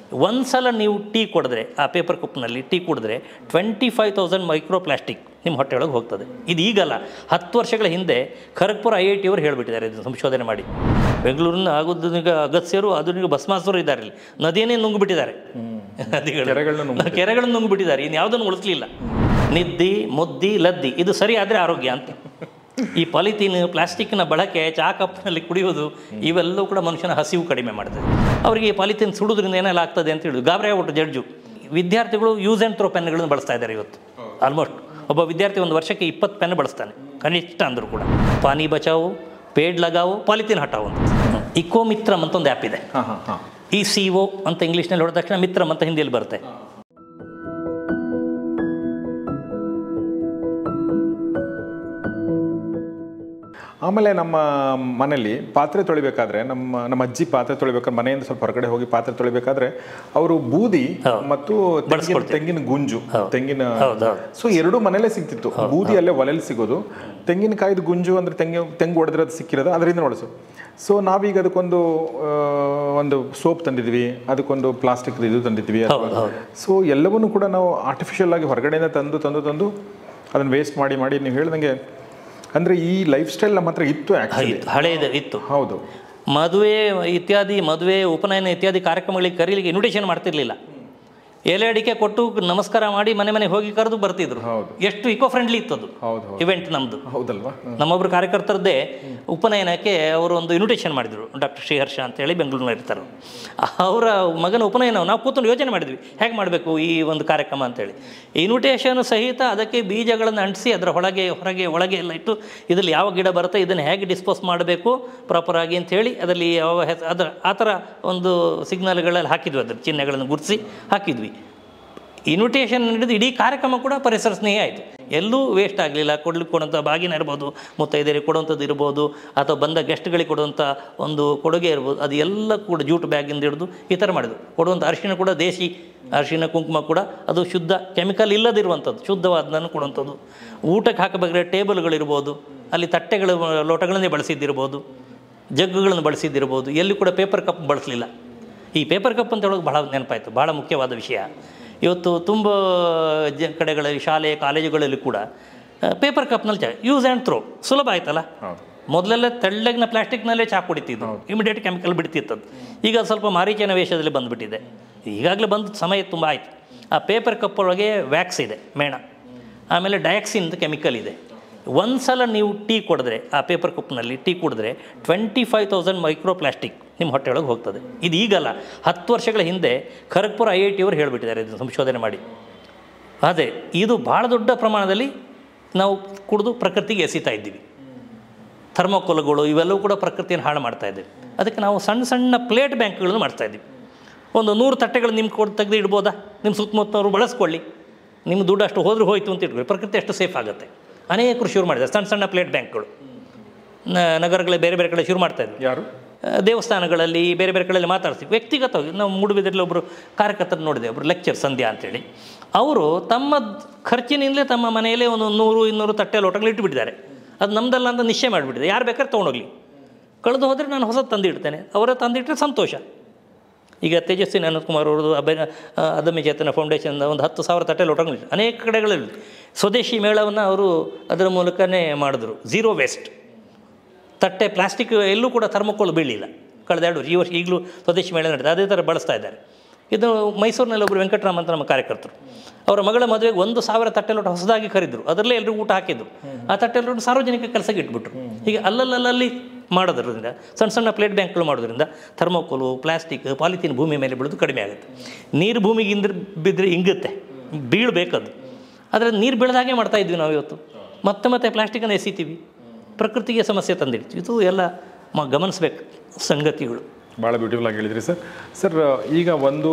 ಒಂದು ಸಲ ನೀವು ಟೀ ಕುಡಿದ್ರೆ ಆ ಪೇಪರ್ ಕಪ್ನಲ್ಲಿ ಟೀ ಕುಡಿದ್ರೆ 25,000 ಮೈಕ್ರೋ ಪ್ಲಾಸ್ಟಿಕ್ ನಿಮ್ಮ ಹೊಟ್ಟೆಯೊಳಗೆ ಹೋಗ್ತದೆ. ಇದು ಈಗಲ್ಲ, 10 ವರ್ಷಗಳ ಹಿಂದೆ ಖರಗ್ಪುರ IIT ಅವರು ಹೇಳಿಬಿಟ್ಟಿದ್ದಾರೆ ಇದನ್ನು ಸಂಶೋಧನೆ ಮಾಡಿ. ಬೆಂಗಳೂರಿನ ಆಗೋದೀಗ ಅಗತ್ಯರು ಆಧುನಿಕ ಭಸ್ಮಾಸುರು ಇದ್ದಾರೆ, ಇಲ್ಲಿ ನದಿಯನ್ನೇ ನುಂಗಿಬಿಟ್ಟಿದ್ದಾರೆ, ಕೆರೆಗಳನ್ನು ನುಂಗಿಬಿಟ್ಟಿದ್ದಾರೆ, ಇನ್ನು ಯಾವುದನ್ನು ಉಳಿಸಲಿಲ್ಲ. ನಿದ್ದಿ ಮುದ್ದಿ ಲದ್ದಿ ಇದು ಸರಿ ಆದರೆ ಆರೋಗ್ಯ ಅಂತ. ಈ ಪಾಲಿಥೀನ್ ಪ್ಲಾಸ್ಟಿಕ್ನ ಬಳಕೆ, ಚಹಾ ಕಪ್ನಲ್ಲಿ ಕುಡಿಯೋದು ಇವೆಲ್ಲವೂ ಕೂಡ ಮನುಷ್ಯನ ಹಸಿವು ಕಡಿಮೆ ಮಾಡ್ತದೆ. ಅವರಿಗೆ ಈ ಪಾಲಿಥೀನ್ ಸುಡೋದ್ರಿಂದ ಏನೆಲ್ಲ ಆಗ್ತದೆ ಅಂತ ಹೇಳಿದ್ರು. ಗಾಬರಿ ಆಗ್ಬಿಟ್ಟು ಜಡ್ಜು. ವಿದ್ಯಾರ್ಥಿಗಳು ಯೂಸ್ ಆ್ಯಂಡ್ ಥ್ರೋ ಪೆನ್ಗಳನ್ನು ಬಳಸ್ತಾ ಇದ್ದಾರೆ ಇವತ್ತು. ಆಲ್ಮೋಸ್ಟ್ ಒಬ್ಬ ವಿದ್ಯಾರ್ಥಿ ಒಂದು ವರ್ಷಕ್ಕೆ 20 ಪೆನ್ ಬಳಸ್ತಾನೆ ಕನಿಷ್ಠ ಅಂದರೂ ಕೂಡ. ಪಾನಿ ಬಚಾವು, ಪೇಡ್ ಲಗಾವು, ಪಾಲಿಥೀನ್ ಹಟಾವು ಅಂತ. ಇಕೋ ಮಿತ್ರಮ್ ಅಂತ ಒಂದು ಆ್ಯಪ್ ಇದೆ. ECO ಅಂತ ಇಂಗ್ಲೀಷ್ನಲ್ಲಿ ಹೊಡೆದ ತಕ್ಷಣ ಮಿತ್ರಮ್ ಅಂತ ಹಿಂದಿಯಲ್ಲಿ ಬರುತ್ತೆ. ಆಮೇಲೆ ನಮ್ಮ ಮನೇಲಿ ಪಾತ್ರೆ ತೊಳಿಬೇಕಾದ್ರೆ ನಮ್ಮ ಅಜ್ಜಿ ಪಾತ್ರೆ ತೊಳಿಬೇಕಾದ್ರೆ ಮನೆಯಿಂದ ಸ್ವಲ್ಪ ಹೊರಗಡೆ ಹೋಗಿ ಪಾತ್ರೆ ತೊಳಿಬೇಕಾದ್ರೆ ಅವರು ಬೂದಿ ಮತ್ತು ತೆಂಗಿನ ಗುಂಜು, ತೆಂಗಿನ ಸೊ ಎರಡೂ ಮನೇಲೇ ಸಿಗ್ತಿತ್ತು. ಬೂದಿ ಅಲ್ಲೇ ಒಲೆಯಲ್ಲಿ ಸಿಗೋದು, ತೆಂಗಿನಕಾಯ್ದು ಗುಂಜು ಅಂದರೆ ತೆಂಗು ಹೊಡೆದಿರೋದು ಸಿಕ್ಕಿರೋದು, ಅದರಿಂದ ಬಳಸು. ಸೊ ನಾವೀಗ ಒಂದು ಸೋಪ್ ತಂದಿದ್ವಿ, ಅದಕ್ಕೊಂದು ಪ್ಲಾಸ್ಟಿಕ್ ಇದು ತಂದಿದ್ವಿ. ಸೊ ಎಲ್ಲವನ್ನೂ ಕೂಡ ನಾವು ಆರ್ಟಿಫಿಷಿಯಲ್ ಆಗಿ ಹೊರಗಡೆಯಿಂದ ತಂದು ಅದನ್ನು ವೇಸ್ಟ್ ಮಾಡಿ ನೀವು ಹೇಳ್ದಂಗೆ ಅಂದರೆ ಈ ಲೈಫ್ ಸ್ಟೈಲ್ ನಮ್ಮ ಹತ್ರ ಇತ್ತು, ಹಳೆಯದು ಇತ್ತು. ಹೌದು. ಮದುವೆ ಉಪನಯನ ಇತ್ಯಾದಿ ಕಾರ್ಯಕ್ರಮಗಳಿಗೆ ಕರೀಲಿಕ್ಕೆ ಇನ್ವಿಟೇಷನ್ ಮಾಡ್ತಿರ್ಲಿಲ್ಲ. ಎಲೆ ಅಡಿಕೆ ಕೊಟ್ಟು ನಮಸ್ಕಾರ ಮಾಡಿ ಮನೆಗೆ ಹೋಗಿ ಕರೆದು ಬರ್ತಿದ್ರು. ಎಷ್ಟು ಇಕೋ ಫ್ರೆಂಡ್ಲಿ ಇತ್ತದು ಇವೆಂಟ್ ನಮ್ಮದು. ಹೌದಲ್ವಾ? ನಮ್ಮೊಬ್ಬರು ಕಾರ್ಯಕರ್ತರದ್ದೇ ಉಪನಯನಕ್ಕೆ ಅವರು ಒಂದು ಇನ್ವಿಟೇಷನ್ ಮಾಡಿದರು. ಡಾಕ್ಟರ್ ಶ್ರೀಹರ್ಷ ಅಂತೇಳಿ ಬೆಂಗಳೂರಿನಲ್ಲಿ ಇರ್ತಾರೆ. ಅವರ ಮಗನ ಉಪನಯನ ನಾವು ಕೂತ್ಕೊಂಡು ಯೋಚನೆ ಮಾಡಿದ್ವಿ, ಹೇಗೆ ಮಾಡಬೇಕು ಈ ಒಂದು ಕಾರ್ಯಕ್ರಮ ಅಂತೇಳಿ. ಇನ್ವಿಟೇಷನ್ ಸಹಿತ ಅದಕ್ಕೆ ಬೀಜಗಳನ್ನು ಅಂಟಿಸಿ ಅದರ ಒಳಗೆ ಎಲ್ಲ ಇಟ್ಟು ಇದರಲ್ಲಿ ಯಾವ ಗಿಡ ಬರುತ್ತೆ, ಇದನ್ನು ಹೇಗೆ ಡಿಸ್ಪೋಸ್ ಮಾಡಬೇಕು ಪ್ರಾಪರಾಗಿ ಅಂಥೇಳಿ ಅದರಲ್ಲಿ ಆ ಥರ ಒಂದು ಸಿಗ್ನಲ್ಗಳಲ್ಲಿ ಹಾಕಿದ್ವಿ, ಅದರ ಚಿಹ್ನೆಗಳನ್ನು ಗುರುತಿಸಿ ಹಾಕಿದ್ವಿ. ಇನ್ವಿಟೇಷನ್ ನೀಡಿದ್ದು ಇಡೀ ಕಾರ್ಯಕ್ರಮ ಕೂಡ ಪರಿಸರ ಸ್ನೇಹಿ ಆಯಿತು. ಎಲ್ಲೂ ವೇಸ್ಟ್ ಆಗಲಿಲ್ಲ. ಕೊಡುವಂಥ ಬಾಗಿನ ಇರ್ಬೋದು, ಮುತ್ತೈದೆಯರಿಗೆ ಕೊಡುವಂಥದ್ದು ಇರ್ಬೋದು, ಅಥವಾ ಬಂದ ಗೆಸ್ಟ್ಗಳಿಗೆ ಕೊಡುವಂಥ ಒಂದು ಕೊಡುಗೆ ಇರ್ಬೋದು, ಅದು ಎಲ್ಲ ಕೂಡ ಜೂಟ್ ಬ್ಯಾಗಿಂದ ಹಿಡಿದು ಈ ಥರ ಮಾಡಿದ್ರು. ಕೊಡುವಂಥ ಅರಿಶಿನ ಕೂಡ ದೇಶಿ ಅರಿಶಿನ, ಕುಂಕುಮ ಕೂಡ ಅದು ಶುದ್ಧ, ಕೆಮಿಕಲ್ ಇಲ್ಲದಿರುವಂಥದ್ದು, ಶುದ್ಧವಾದನ್ನು ಕೊಡುವಂಥದ್ದು. ಊಟಕ್ಕೆ ಹಾಕಬೇಕಾದ್ರೆ ಟೇಬಲ್ಗಳಿರ್ಬೋದು, ಅಲ್ಲಿ ತಟ್ಟೆಗಳು ಲೋಟಗಳನ್ನೇ ಬಳಸಿದ್ದಿರ್ಬೋದು, ಜಗ್ಗುಗಳನ್ನು ಬಳಸಿದ್ದಿರ್ಬೋದು, ಎಲ್ಲಿ ಕೂಡ ಪೇಪರ್ ಕಪ್ ಬಳಸಲಿಲ್ಲ. ಈ ಪೇಪರ್ ಕಪ್ ಅಂತ ಹೇಳೋದು ಭಾಳ ನೆನಪಾಯಿತು, ಭಾಳ ಮುಖ್ಯವಾದ ವಿಷಯ. ಇವತ್ತು ತುಂಬ ಕಡೆಗಳಲ್ಲಿ ಶಾಲೆ ಕಾಲೇಜುಗಳಲ್ಲಿ ಕೂಡ ಪೇಪರ್ ಕಪ್ನಲ್ಲಿ ಚಹಾ ಯೂಸ್ ಆ್ಯಂಡ್ ಥ್ರೋ ಸುಲಭ ಆಯ್ತಲ್ಲ. ಮೊದಲೆಲ್ಲ ತೆಳ್ಳಗಿನ ಪ್ಲಾಸ್ಟಿಕ್ನಲ್ಲೇ ಚಹಾ ಕುಡಿತಿದ್ದು, ಇಮಿಡಿಯೇಟ್ ಕೆಮಿಕಲ್ ಬಿಡ್ತಿತ್ತದು. ಈಗ ಸ್ವಲ್ಪ ಮಾರೀಚನ ವೇಷದಲ್ಲಿ ಬಂದುಬಿಟ್ಟಿದೆ. ಈಗಾಗಲೇ ಬಂದು ಸಮಯ ತುಂಬ ಆಯಿತು. ಆ ಪೇಪರ್ ಕಪ್ ಒಳಗೆ ವ್ಯಾಕ್ಸ್ ಇದೆ, ಮೇಣ, ಆಮೇಲೆ ಡಯಾಕ್ಸಿನ್ ಅಂತ ಕೆಮಿಕಲ್ ಇದೆ. ಒಂದು ಸಲ ನೀವು ಟೀ ಕುಡಿದ್ರೆ ಆ ಪೇಪರ್ ಕಪ್ನಲ್ಲಿ ಟೀ ಕುಡಿದ್ರೆ 25,000 ಮೈಕ್ರೋ ಪ್ಲಾಸ್ಟಿಕ್ ನಿಮ್ಮ ಹೊಟ್ಟೆಯೊಳಗೆ ಹೋಗ್ತದೆ. ಇದು ಈಗಲ್ಲ, 10 ವರ್ಷಗಳ ಹಿಂದೆ ಖರಗ್ಪುರ IIT ಅವರು ಹೇಳಿಬಿಟ್ಟಿದ್ದಾರೆ ಇದನ್ನು ಸಂಶೋಧನೆ ಮಾಡಿ. ಅದೇ ಇದು ಭಾಳ ದೊಡ್ಡ ಪ್ರಮಾಣದಲ್ಲಿ ನಾವು ಕುಡಿದು ಪ್ರಕೃತಿಗೆ ಎಸಿತಾ ಇದ್ದೀವಿ. ಥರ್ಮೋಕೋಲ್ಗಳು ಇವೆಲ್ಲವೂ ಕೂಡ ಪ್ರಕೃತಿಯನ್ನು ಹಾಳು ಮಾಡ್ತಾಯಿದ್ದೀವಿ. ಅದಕ್ಕೆ ನಾವು ಸಣ್ಣ ಸಣ್ಣ ಪ್ಲೇಟ್ ಬ್ಯಾಂಕ್ಗಳನ್ನು ಮಾಡ್ತಾಯಿದ್ದೀವಿ. ಒಂದು 100 ತಟ್ಟೆಗಳು ನಿಮ್ಗೆ ತೆಗೆದು ಇಡ್ಬೋದಾ? ನಿಮ್ಮ ಸುತ್ತಮುತ್ತವರು ಬಳಸ್ಕೊಳ್ಳಿ, ನಿಮ್ಮ ದುಡ್ಡು ಅಷ್ಟು ಹೋದರೂ ಹೋಯ್ತು ಅಂತ ಇಟ್ಕೊಳ್ಳಿ, ಪ್ರಕೃತಿ ಅಷ್ಟು ಸೇಫ್ ಆಗುತ್ತೆ. ಅನೇಕರು ಶುರು ಮಾಡಿದ್ದಾರೆ ಸಣ್ಣ ಸಣ್ಣ ಪ್ಲೇಟ್ ಬ್ಯಾಂಕ್ಗಳು. ನಗರಗಳೇ ಬೇರೆ ಬೇರೆ ಕಡೆ ಶುರು ಮಾಡ್ತಾಯಿದ್ವಿ. ಯಾರು? ದೇವಸ್ಥಾನಗಳಲ್ಲಿ ಬೇರೆ ಬೇರೆ ಕಡೆಯಲ್ಲಿ ಮಾತಾಡ್ತೀವಿ. ವ್ಯಕ್ತಿಗತವಾಗಿ ನಾವು ಮೂಡುಬಿದಿರಲ್ಲಿ ಒಬ್ಬರು ಕಾರ್ಯಕರ್ತರು ನೋಡಿದೆ, ಒಬ್ಬರು ಲೆಕ್ಚರ್ ಸಂಧ್ಯಾ ಅಂತೇಳಿ. ಅವರು ತಮ್ಮ ಖರ್ಚಿನಿಂದಲೇ ತಮ್ಮ ಮನೆಯಲ್ಲೇ ಒಂದು 100-200 ತಟ್ಟೆ ಲೋಟಗಳು ಇಟ್ಟುಬಿಟ್ಟಿದ್ದಾರೆ. ಅದು ನಮ್ಮದಲ್ಲ ಅಂತ ನಿಶ್ಚಯ ಮಾಡಿಬಿಟ್ಟಿದೆ. ಯಾರು ಬೇಕಾದ್ರೆ ತೊಗೊಂಡೋಗ್ಲಿ, ಕಳೆದು ಹೋದರೆ ನಾನು ಹೊಸದು ತಂದಿಡ್ತೇನೆ, ಅವರೇ ತಂದಿಟ್ಟರೆ ಸಂತೋಷ. ಈಗ ತೇಜಸ್ವಿನಿ ಅನಂತಕುಮಾರ್ ಅವ್ರದ್ದು ಅದಮ್ಯ ಚೇತನ ಫೌಂಡೇಶನ್ ಒಂದು 10,000 ತಟ್ಟೆ ಲೋಟಗಳು ಅನೇಕ ಕಡೆಗಳಲ್ಲಿ ಸ್ವದೇಶಿ ಮೇಳವನ್ನು ಅವರು ಅದರ ಮೂಲಕನೇ ಮಾಡಿದ್ರು. ಝೀರೋ ವೇಸ್ಟ್ ತಟ್ಟೆ, ಪ್ಲಾಸ್ಟಿಕ್ ಎಲ್ಲೂ ಕೂಡ ಥರ್ಮೋಕೋಲ್ ಬೀಳಲಿಲ್ಲ ಕಳೆದ 2 ವರ್ಷ. ಈ ವರ್ಷ ಈಗಲೂ ಸ್ವದೇಶಿ ಮೇಳ ನಡೆದಿದೆ, ಅದೇ ಥರ ಬಳಸ್ತಾ ಇದ್ದಾರೆ. ಇದು ಮೈಸೂರಿನಲ್ಲಿ ಒಬ್ಬರು ವೆಂಕಟರಾಮ್ ಅಂತ ನಮ್ಮ ಕಾರ್ಯಕರ್ತರು, ಅವರ ಮಗಳ ಮದುವೆಗೆ 1,000 ತಟ್ಟೆ ಲೋಟ ಹೊಸದಾಗಿ ಖರೀದ್ರು, ಅದರಲ್ಲೇ ಎಲ್ಲರೂ ಊಟ ಹಾಕಿದ್ರು. ಆ ತಟ್ಟೆ ಲೋಟ ಸಾರ್ವಜನಿಕ ಕೆಲಸಕ್ಕೆ ಇಟ್ಬಿಟ್ರು. ಹೀಗೆ ಅಲ್ಲಲ್ಲಿ ಮಾಡೋದ್ರಿಂದ, ಸಣ್ಣ ಸಣ್ಣ ಪ್ಲೇಟ್ ಬ್ಯಾಂಕ್ಗಳು ಮಾಡೋದ್ರಿಂದ ಥರ್ಮೋಕೋಲು, ಪ್ಲಾಸ್ಟಿಕ್, ಪಾಲಿಥೀನ್ ಭೂಮಿ ಮೇಲೆ ಬೀಳೋದು ಕಡಿಮೆ ಆಗುತ್ತೆ. ನೀರು ಭೂಮಿಗೆ ಬಿದ್ದರೆ ಇಂಗುತ್ತೆ, ಬೀಳಬೇಕದು. ಆದರೆ ನೀರು ಬೀಳದಾಗೆ ಮಾಡ್ತಾಯಿದ್ವಿ ನಾವು. ಇವತ್ತು ಮತ್ತೆ ಪ್ಲಾಸ್ಟಿಕನ್ನು ಎಸಿತೀವಿ, ಪ್ರಕೃತಿಗೆ ಸಮಸ್ಯೆ ತಂದಿಡ್ತೀವಿ. ಇದು ಎಲ್ಲ ಗಮನಿಸಬೇಕು ಸಂಗತಿಗಳು. ಭಾಳ ಬ್ಯೂಟಿಫುಲ್ ಆಗಿ ಹೇಳಿದ್ರಿ ಸರ್. ಈಗ ಒಂದು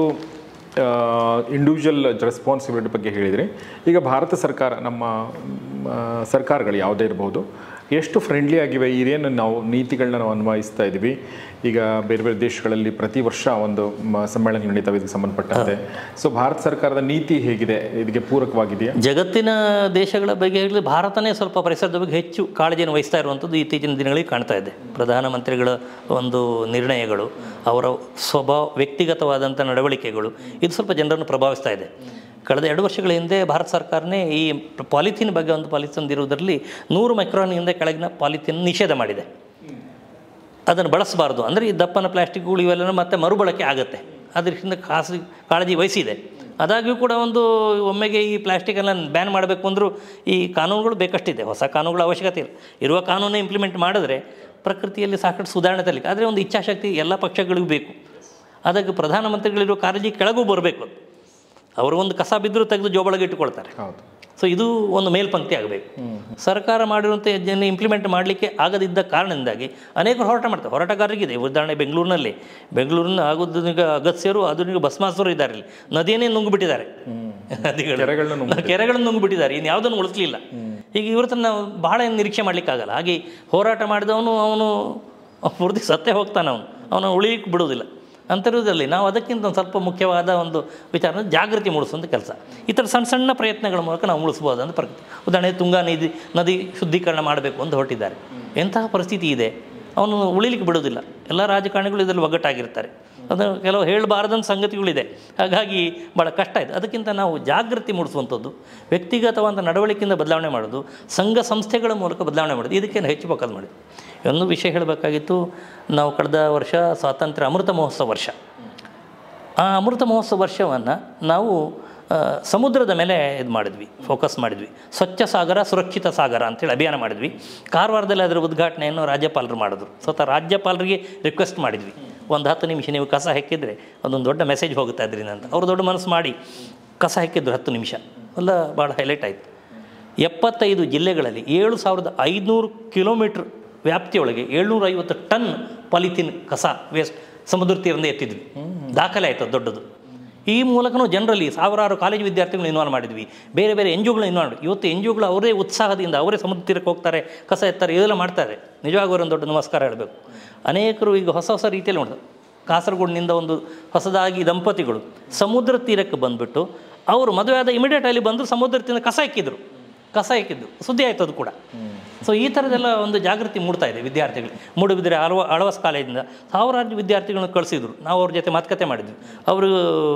ಇಂಡಿವಿಜುವಲ್ ರೆಸ್ಪಾನ್ಸಿಬಿಲಿಟಿ ಬಗ್ಗೆ ಹೇಳಿದ್ರಿ. ಈಗ ಭಾರತ ಸರ್ಕಾರ, ನಮ್ಮ ಸರ್ಕಾರಗಳು ಯಾವುದೇ ಇರ್ಬೋದು, ಎಷ್ಟು ಫ್ರೆಂಡ್ಲಿ ಆಗಿವೆ ಇದೇನು ನಾವು ನೀತಿಗಳನ್ನ ನಾವು ಅನ್ವಯಿಸ್ತಾ ಇದ್ದೀವಿ. ಈಗ ಬೇರೆ ಬೇರೆ ದೇಶಗಳಲ್ಲಿ ಪ್ರತಿ ವರ್ಷ ಒಂದು ಸಮ್ಮೇಳನ ನಡೀತಾವೆ ಇದಕ್ಕೆ ಸಂಬಂಧಪಟ್ಟಂತೆ. ಸೊ ಭಾರತ ಸರ್ಕಾರದ ನೀತಿ ಹೇಗಿದೆ, ಇದಕ್ಕೆ ಪೂರಕವಾಗಿದೆಯಾ? ಜಗತ್ತಿನ ದೇಶಗಳ ಬಗ್ಗೆ ಹೇಳಿ ಭಾರತನೇ ಸ್ವಲ್ಪ ಪರಿಸರದ ಬಗ್ಗೆ ಹೆಚ್ಚು ಕಾಳಜಿಯನ್ನು ವಹಿಸ್ತಾ ಇರುವಂಥದ್ದು ಇತ್ತೀಚಿನ ದಿನಗಳಿಗೆ ಕಾಣ್ತಾ ಇದೆ. ಪ್ರಧಾನಮಂತ್ರಿಗಳ ಒಂದು ನಿರ್ಣಯಗಳು, ಅವರ ವ್ಯಕ್ತಿಗತವಾದಂಥ ನಡವಳಿಕೆಗಳು ಇದು ಸ್ವಲ್ಪ ಜನರನ್ನು ಪ್ರಭಾವಿಸ್ತಾ ಇದೆ. ಕಳೆದ 2 ವರ್ಷಗಳ ಹಿಂದೆ ಭಾರತ ಸರ್ಕಾರನೇ ಈ ಪಾಲಿಥೀನ್ ಬಗ್ಗೆ ಒಂದು ಪಾಲಿಸಿ ತಂದಿರುವುದರಲ್ಲಿ 100 ಮೈಕ್ರಾನ್ನಿಂದ ಕೆಳಗಿನ ಪಾಲಿಥೀನ್ ನಿಷೇಧ ಮಾಡಿದೆ. ಅದನ್ನು ಬಳಸಬಾರ್ದು, ಅಂದರೆ ಈ ದಪ್ಪನ ಪ್ಲಾಸ್ಟಿಕ್ಗಳು ಇವೆಲ್ಲ ಮತ್ತೆ ಮರುಬಳಕೆ ಆಗುತ್ತೆ, ಅದರಿಂದ ಕಾಳಜಿ ವಹಿಸಿದೆ. ಆದಾಗ್ಯೂ ಕೂಡ ಒಂದು ಒಮ್ಮೆಗೆ ಈ ಪ್ಲಾಸ್ಟಿಕನ್ನು ಬ್ಯಾನ್ ಮಾಡಬೇಕು ಅಂದರೂ ಈ ಕಾನೂನುಗಳು ಬೇಕಷ್ಟಿದೆ, ಹೊಸ ಕಾನೂನುಗಳ ಅವಶ್ಯಕತೆ ಇಲ್ಲ. ಇರುವ ಕಾನೂನು ಇಂಪ್ಲಿಮೆಂಟ್ ಮಾಡಿದ್ರೆ ಪ್ರಕೃತಿಯಲ್ಲಿ ಸಾಕಷ್ಟು ಸುಧಾರಣೆ ತರಲಿಕ್ಕೆ, ಆದರೆ ಒಂದು ಇಚ್ಛಾಶಕ್ತಿ ಎಲ್ಲ ಪಕ್ಷಗಳಿಗೂ ಬೇಕು. ಅದಕ್ಕೆ ಪ್ರಧಾನಮಂತ್ರಿಗಳಿರುವ ಕಾಳಜಿ ಕೆಳಗೂ ಬರಬೇಕು. ಅವರು ಒಂದು ಕಸ ಬಿದ್ದರೂ ತೆಗೆದು ಜೋಬೊಳಗೆ ಇಟ್ಟುಕೊಳ್ತಾರೆ. ಸೊ ಇದು ಒಂದು ಮೇಲ್ಪಂಕ್ತಿ ಆಗಬೇಕು. ಸರ್ಕಾರ ಮಾಡಿರುವಂಥ ಇದನ್ನು ಇಂಪ್ಲಿಮೆಂಟ್ ಮಾಡಲಿಕ್ಕೆ ಆಗದಿದ್ದ ಕಾರಣದಿಂದಾಗಿ ಅನೇಕರು ಹೋರಾಟ ಮಾಡ್ತಾರೆ. ಹೋರಾಟಗಾರರಿಗಿದೆ ಉದಾಹರಣೆ ಬೆಂಗಳೂರಿನ ಆಗೋದೀಗ ಅಗತ್ಯರು ಆಧುನಿಕ ಭಸ್ಮಾಸುರು ಇದ್ದಾರೆ. ಇಲ್ಲಿ ನದಿಯನ್ನೇ ನುಂಗಿಬಿಟ್ಟಿದ್ದಾರೆ, ಕೆರೆಗಳನ್ನು ನುಂಗಿಬಿಟ್ಟಿದ್ದಾರೆ, ಇನ್ನು ಯಾವುದನ್ನು ಉಳಿಸಲಿಲ್ಲ. ಈಗ ಇವ್ರ ನಾವು ಬಹಳ ನಿರೀಕ್ಷೆ ಮಾಡಲಿಕ್ಕಾಗಲ್ಲ. ಹಾಗೆ ಹೋರಾಟ ಮಾಡಿದವನು ಅವನು ಪೂರ್ತಿ ಸತ್ತೇ ಹೋಗ್ತಾನೆ, ಅವನು ಉಳಿಲಿಕ್ಕೆ ಬಿಡೋದಿಲ್ಲ. ಅಂಥದ್ರಲ್ಲಿ ನಾವು ಅದಕ್ಕಿಂತ ಒಂದು ಸ್ವಲ್ಪ ಮುಖ್ಯವಾದ ಒಂದು ವಿಚಾರ ಜಾಗೃತಿ ಮೂಡಿಸುವಂಥ ಕೆಲಸ. ಈ ಥರ ಸಣ್ಣ ಸಣ್ಣ ಪ್ರಯತ್ನಗಳ ಮೂಲಕ ನಾವು ಮೂಡಿಸ್ಬೋದು ಅಂತ ಪ್ರಕೃತಿ. ಉದಾಹರಣೆ ತುಂಗಾ ನದಿ ಶುದ್ಧೀಕರಣ ಮಾಡಬೇಕು ಅಂತ ಹೊರಟಿದ್ದಾರೆ. ಎಂತಹ ಪರಿಸ್ಥಿತಿ ಇದೆ, ಅವನು ಉಳಿಲಿಕ್ಕೆ ಬಿಡೋದಿಲ್ಲ. ಎಲ್ಲ ರಾಜಕಾರಣಿಗಳು ಇದರಲ್ಲಿ ಒಗ್ಗಟ್ಟಾಗಿರ್ತಾರೆ. ಅದು ಕೆಲವು ಹೇಳಬಾರ್ದಂಥ ಸಂಗತಿಗಳಿದೆ, ಹಾಗಾಗಿ ಭಾಳ ಕಷ್ಟ ಇದೆ. ಅದಕ್ಕಿಂತ ನಾವು ಜಾಗೃತಿ ಮೂಡಿಸುವಂಥದ್ದು, ವ್ಯಕ್ತಿಗತವಾದ ನಡವಳಿಕೆಯಿಂದ ಬದಲಾವಣೆ ಮಾಡೋದು, ಸಂಘ ಸಂಸ್ಥೆಗಳ ಮೂಲಕ ಬದಲಾವಣೆ ಮಾಡೋದು, ಇದಕ್ಕೇನು ಹೆಚ್ಚು ಫೋಕಸ್ ಮಾಡಿದ್ವಿ. ಒಂದು ವಿಷಯ ಹೇಳಬೇಕಾಗಿತ್ತು, ನಾವು ಕಳೆದ ವರ್ಷ ಸ್ವಾತಂತ್ರ್ಯ ಅಮೃತ ಮಹೋತ್ಸವ ವರ್ಷ. ಆ ಅಮೃತ ಮಹೋತ್ಸವ ವರ್ಷವನ್ನು ನಾವು ಸಮುದ್ರದ ಮೇಲೆ ಇದು ಮಾಡಿದ್ವಿ, ಫೋಕಸ್ ಮಾಡಿದ್ವಿ. ಸ್ವಚ್ಛ ಸಾಗರ ಸುರಕ್ಷಿತ ಸಾಗರ ಅಂತೇಳಿ ಅಭಿಯಾನ ಮಾಡಿದ್ವಿ. ಕಾರವಾರದಲ್ಲಿ ಅದರ ಉದ್ಘಾಟನೆಯನ್ನು ರಾಜ್ಯಪಾಲರು ಮಾಡಿದ್ರು. ಸ್ವತಃ ರಾಜ್ಯಪಾಲರಿಗೆ ರಿಕ್ವೆಸ್ಟ್ ಮಾಡಿದ್ವಿ, ಒಂದು 10 ನಿಮಿಷ ನೀವು ಕಸ ಹಾಕಿದರೆ ಅದೊಂದು ದೊಡ್ಡ ಮೆಸೇಜ್ ಹೋಗುತ್ತೆ ಅದರಿಂದ ಅಂತ. ಅವರು ದೊಡ್ಡ ಮನಸ್ಸು ಮಾಡಿ ಕಸ ಹಾಕಿದ್ರು 10 ನಿಮಿಷ, ಎಲ್ಲ ಭಾಳ ಹೈಲೈಟ್ ಆಯಿತು. 75 ಜಿಲ್ಲೆಗಳಲ್ಲಿ 7500 ಕಿಲೋಮೀಟ್ರ್ ವ್ಯಾಪ್ತಿಯೊಳಗೆ 750 ಟನ್ ಪಾಲಿಥೀನ್ ಕಸ ವೇಸ್ಟ್ ಸಮುದ್ರ ತೀರದಿಂದ ಎತ್ತಿದ್ವಿ. ದಾಖಲೆ ಆಯಿತು ದೊಡ್ಡದು. ಈ ಮೂಲಕನೂ ಜನರಲ್ಲಿ ಸಾವಿರಾರು ಕಾಲೇಜು ವಿದ್ಯಾರ್ಥಿಗಳು ಇನ್ವಾಲ್ವ್ ಮಾಡಿದ್ವಿ, ಬೇರೆ ಬೇರೆ NGOಗಳನ್ನ ಇನ್ವಾಲ್ವ್ ಮಾಡಿ. ಇವತ್ತು NGOಗಳು ಅವರೇ ಉತ್ಸಾಹದಿಂದ ಅವರೇ ಸಮುದ್ರ ತೀರಕ್ಕೆ ಹೋಗ್ತಾರೆ, ಕಸ ಎತ್ತಾರೆ, ಇದೆಲ್ಲ ಮಾಡ್ತಾರೆ. ನಿಜವಾಗೂ ಅವರೊಂದು ದೊಡ್ಡ ನಮಸ್ಕಾರ ಹೇಳಬೇಕು. ಅನೇಕರು ಈಗ ಹೊಸ ಹೊಸ ರೀತಿಯಲ್ಲಿ ನೋಡಿದ್ರು. ಕಾಸರಗೋಡಿನಿಂದ ಒಂದು ಹೊಸದಾಗಿ ದಂಪತಿಗಳು ಸಮುದ್ರ ತೀರಕ್ಕೆ ಬಂದುಬಿಟ್ಟು ಅವರು ಮದುವೆ ಆದ ಇಮಿಡಿಯೇಟ್ ಅಲ್ಲಿ ಬಂದು ಸಮುದ್ರ ತೀರ ಕಸ ಹಾಕಿದ್ರು, ಸುದ್ದಿ ಆಯಿತು ಅದು ಕೂಡ. ಸೊ ಈ ಥರದ್ದೆಲ್ಲ ಒಂದು ಜಾಗೃತಿ ಮೂಡ್ತಾ ಇದೆ ವಿದ್ಯಾರ್ಥಿಗಳು. ಮೂಡುಬಿದಿರೆ ಅಳವಸ್ ಕಾಲೇಜಿಂದ ಸಾವಿರಾರು ವಿದ್ಯಾರ್ಥಿಗಳನ್ನು ಕಳಿಸಿದ್ರು. ನಾವು ಅವ್ರ ಜೊತೆ ಮಾತುಕತೆ ಮಾಡಿದ್ವಿ. ಅವರು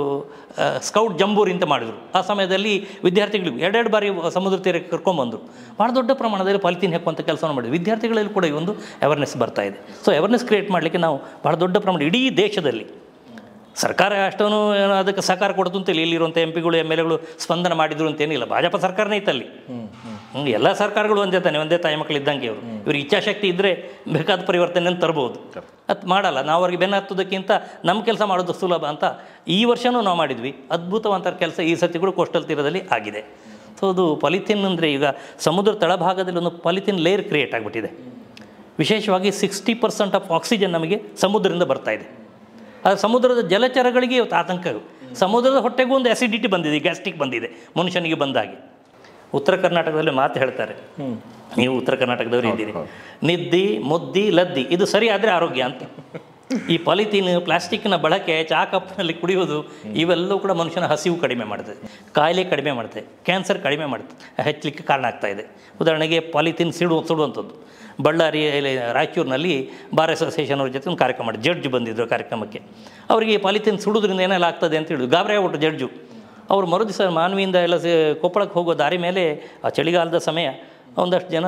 ಸ್ಕೌಟ್ ಜಂಬೂರಿ ಅಂತ ಮಾಡಿದರು. ಆ ಸಮಯದಲ್ಲಿ ವಿದ್ಯಾರ್ಥಿಗಳಿಗೂ 2 ಬಾರಿ ಸಮುದ್ರ ತೀರಕ್ಕೆ ಕರ್ಕೊಂಡ್ಬಂದರು. ಭಾಳ ದೊಡ್ಡ ಪ್ರಮಾಣದಲ್ಲಿ ಪಾಲಿಥೀನ್ ಹಾಕುವಂಥ ಕೆಲಸವನ್ನು ಮಾಡಿದ್ವಿ. ವಿದ್ಯಾರ್ಥಿಗಳಲ್ಲಿ ಕೂಡ ಈ ಒಂದು ಅವೇರ್ನೆಸ್ ಬರ್ತಾ ಇದೆ. ಸೊ ಅವೇರ್ನೆಸ್ ಕ್ರಿಯೇಟ್ ಮಾಡಲಿಕ್ಕೆ ನಾವು ಭಾಳ ದೊಡ್ಡ ಪ್ರಮಾಣ ಇಡೀ ದೇಶದಲ್ಲಿ ಸರ್ಕಾರ ಅಷ್ಟೊಂದು ಅದಕ್ಕೆ ಸಹಕಾರ ಕೊಡ್ತು ಅಂತೇಳಿ ಇಲ್ಲಿರುವಂಥ MP ಗಳು MLAಗಳು ಸ್ಪಂದನೆ ಮಾಡಿದ್ರು ಅಂತೇನಿಲ್ಲ. ಭಾಜಪ ಸರ್ಕಾರನೇ ಇತ್ತಲ್ಲಿ. ಎಲ್ಲ ಸರ್ಕಾರಗಳು ಒಂದೇ ತಾಯಿ ಮಕ್ಕಳು ಇದ್ದಂಗೆ ಇವ್ರಿಗೆ ಇಚ್ಛಾಶಕ್ತಿ ಇದ್ದರೆ ಬೇಕಾದ ಪರಿವರ್ತನೆಯನ್ನು ತರ್ಬೋದು. ಅದು ಮಾಡಲ್ಲ. ನಾವು ಅವ್ರಿಗೆ ಬೆನ್ನು ಹತ್ತೋದಕ್ಕಿಂತ ನಮ್ಮ ಕೆಲಸ ಮಾಡೋದು ಸುಲಭ ಅಂತ ಈ ವರ್ಷವೂ ನಾವು ಮಾಡಿದ್ವಿ. ಅದ್ಭುತವಂಥ ಕೆಲಸ ಈ ಸತಿಗಳು ಕೋಸ್ಟಲ್ ತೀರದಲ್ಲಿ ಆಗಿದೆ. ಸೊ ಅದು ಪಾಲಿಥೀನ್ ಅಂದರೆ ಈಗ ಸಮುದ್ರ ತಳಭಾಗದಲ್ಲಿ ಒಂದು ಪಾಲಿಥೀನ್ ಲೇಯರ್ ಕ್ರಿಯೇಟ್ ಆಗಿಬಿಟ್ಟಿದೆ. ವಿಶೇಷವಾಗಿ 60% ಆಫ್ ಆಕ್ಸಿಜನ್ ನಮಗೆ ಸಮುದ್ರದಿಂದ ಬರ್ತಾ ಇದೆ. ಅದು ಸಮುದ್ರದ ಜಲಚರಗಳಿಗೆ ಇವತ್ತು ಆತಂಕ. ಸಮುದ್ರದ ಹೊಟ್ಟೆಗೂ ಒಂದು ಆ್ಯಸಿಡಿಟಿ ಬಂದಿದೆ, ಗ್ಯಾಸ್ಟ್ರಿಕ್ ಬಂದಿದೆ ಮನುಷ್ಯನಿಗೆ ಬಂದಾಗಿ. ಉತ್ತರ ಕರ್ನಾಟಕದಲ್ಲಿ ಮಾತು ಹೇಳ್ತಾರೆ, ನೀವು ಉತ್ತರ ಕರ್ನಾಟಕದವರು ಇದ್ದೀರಿ, ನಿದ್ದಿ ಮುದ್ದಿ ಲದ್ದಿ ಇದು ಸರಿ ಆದರೆ ಆರೋಗ್ಯ ಅಂತ. ಈ ಪಾಲಿಥೀನ್ ಪ್ಲಾಸ್ಟಿಕ್ನ ಬಳಕೆ, ಚಹಾ ಕಪ್ನಲ್ಲಿ ಕುಡಿಯೋದು ಇವೆಲ್ಲವೂ ಕೂಡ ಮನುಷ್ಯನ ಹಸಿವು ಕಡಿಮೆ ಮಾಡ್ತದೆ, ಕಾಯಿಲೆ ಕಡಿಮೆ ಮಾಡ್ತದೆ, ಕ್ಯಾನ್ಸರ್ ಕಡಿಮೆ ಮಾಡ್ತದೆ, ಹೆಚ್ಚಲಿಕ್ಕೆ ಕಾರಣ ಆಗ್ತಾ ಇದೆ. ಉದಾಹರಣೆಗೆ ಪಾಲಿಥೀನ್ ಸುಡುವಂಥದ್ದು. ಬಳ್ಳಾರಿ ರಾಯಚೂರಿನಲ್ಲಿ ಬಾರ್ ಅಸೋಸಿಯೇಷನ್ ಅವ್ರ ಜೊತೆ ಒಂದು ಕಾರ್ಯಕ್ರಮ ಮಾಡಿ ಜಡ್ಜ್ ಬಂದಿದ್ದರು ಕಾರ್ಯಕ್ರಮಕ್ಕೆ. ಅವರಿಗೆ ಪಾಲಿಥೀನ್ ಸುಡೋದ್ರಿಂದ ಏನೆಲ್ಲ ಆಗ್ತದೆ ಅಂತ ಹೇಳಿದ್ರು. ಗಾಬರಿ ಆಗ್ಬಿಟ್ಟು ಜಡ್ಜು. ಅವರು ಮರುದಿವಸ ಮಾನ್ವಿಯಿಂದ ಎಲ್ಲ ಕೊಪ್ಪಳಕ್ಕೆ ಹೋಗೋ ದಾರಿ ಮೇಲೆ ಆ ಚಳಿಗಾಲದ ಸಮಯ ಒಂದಷ್ಟು ಜನ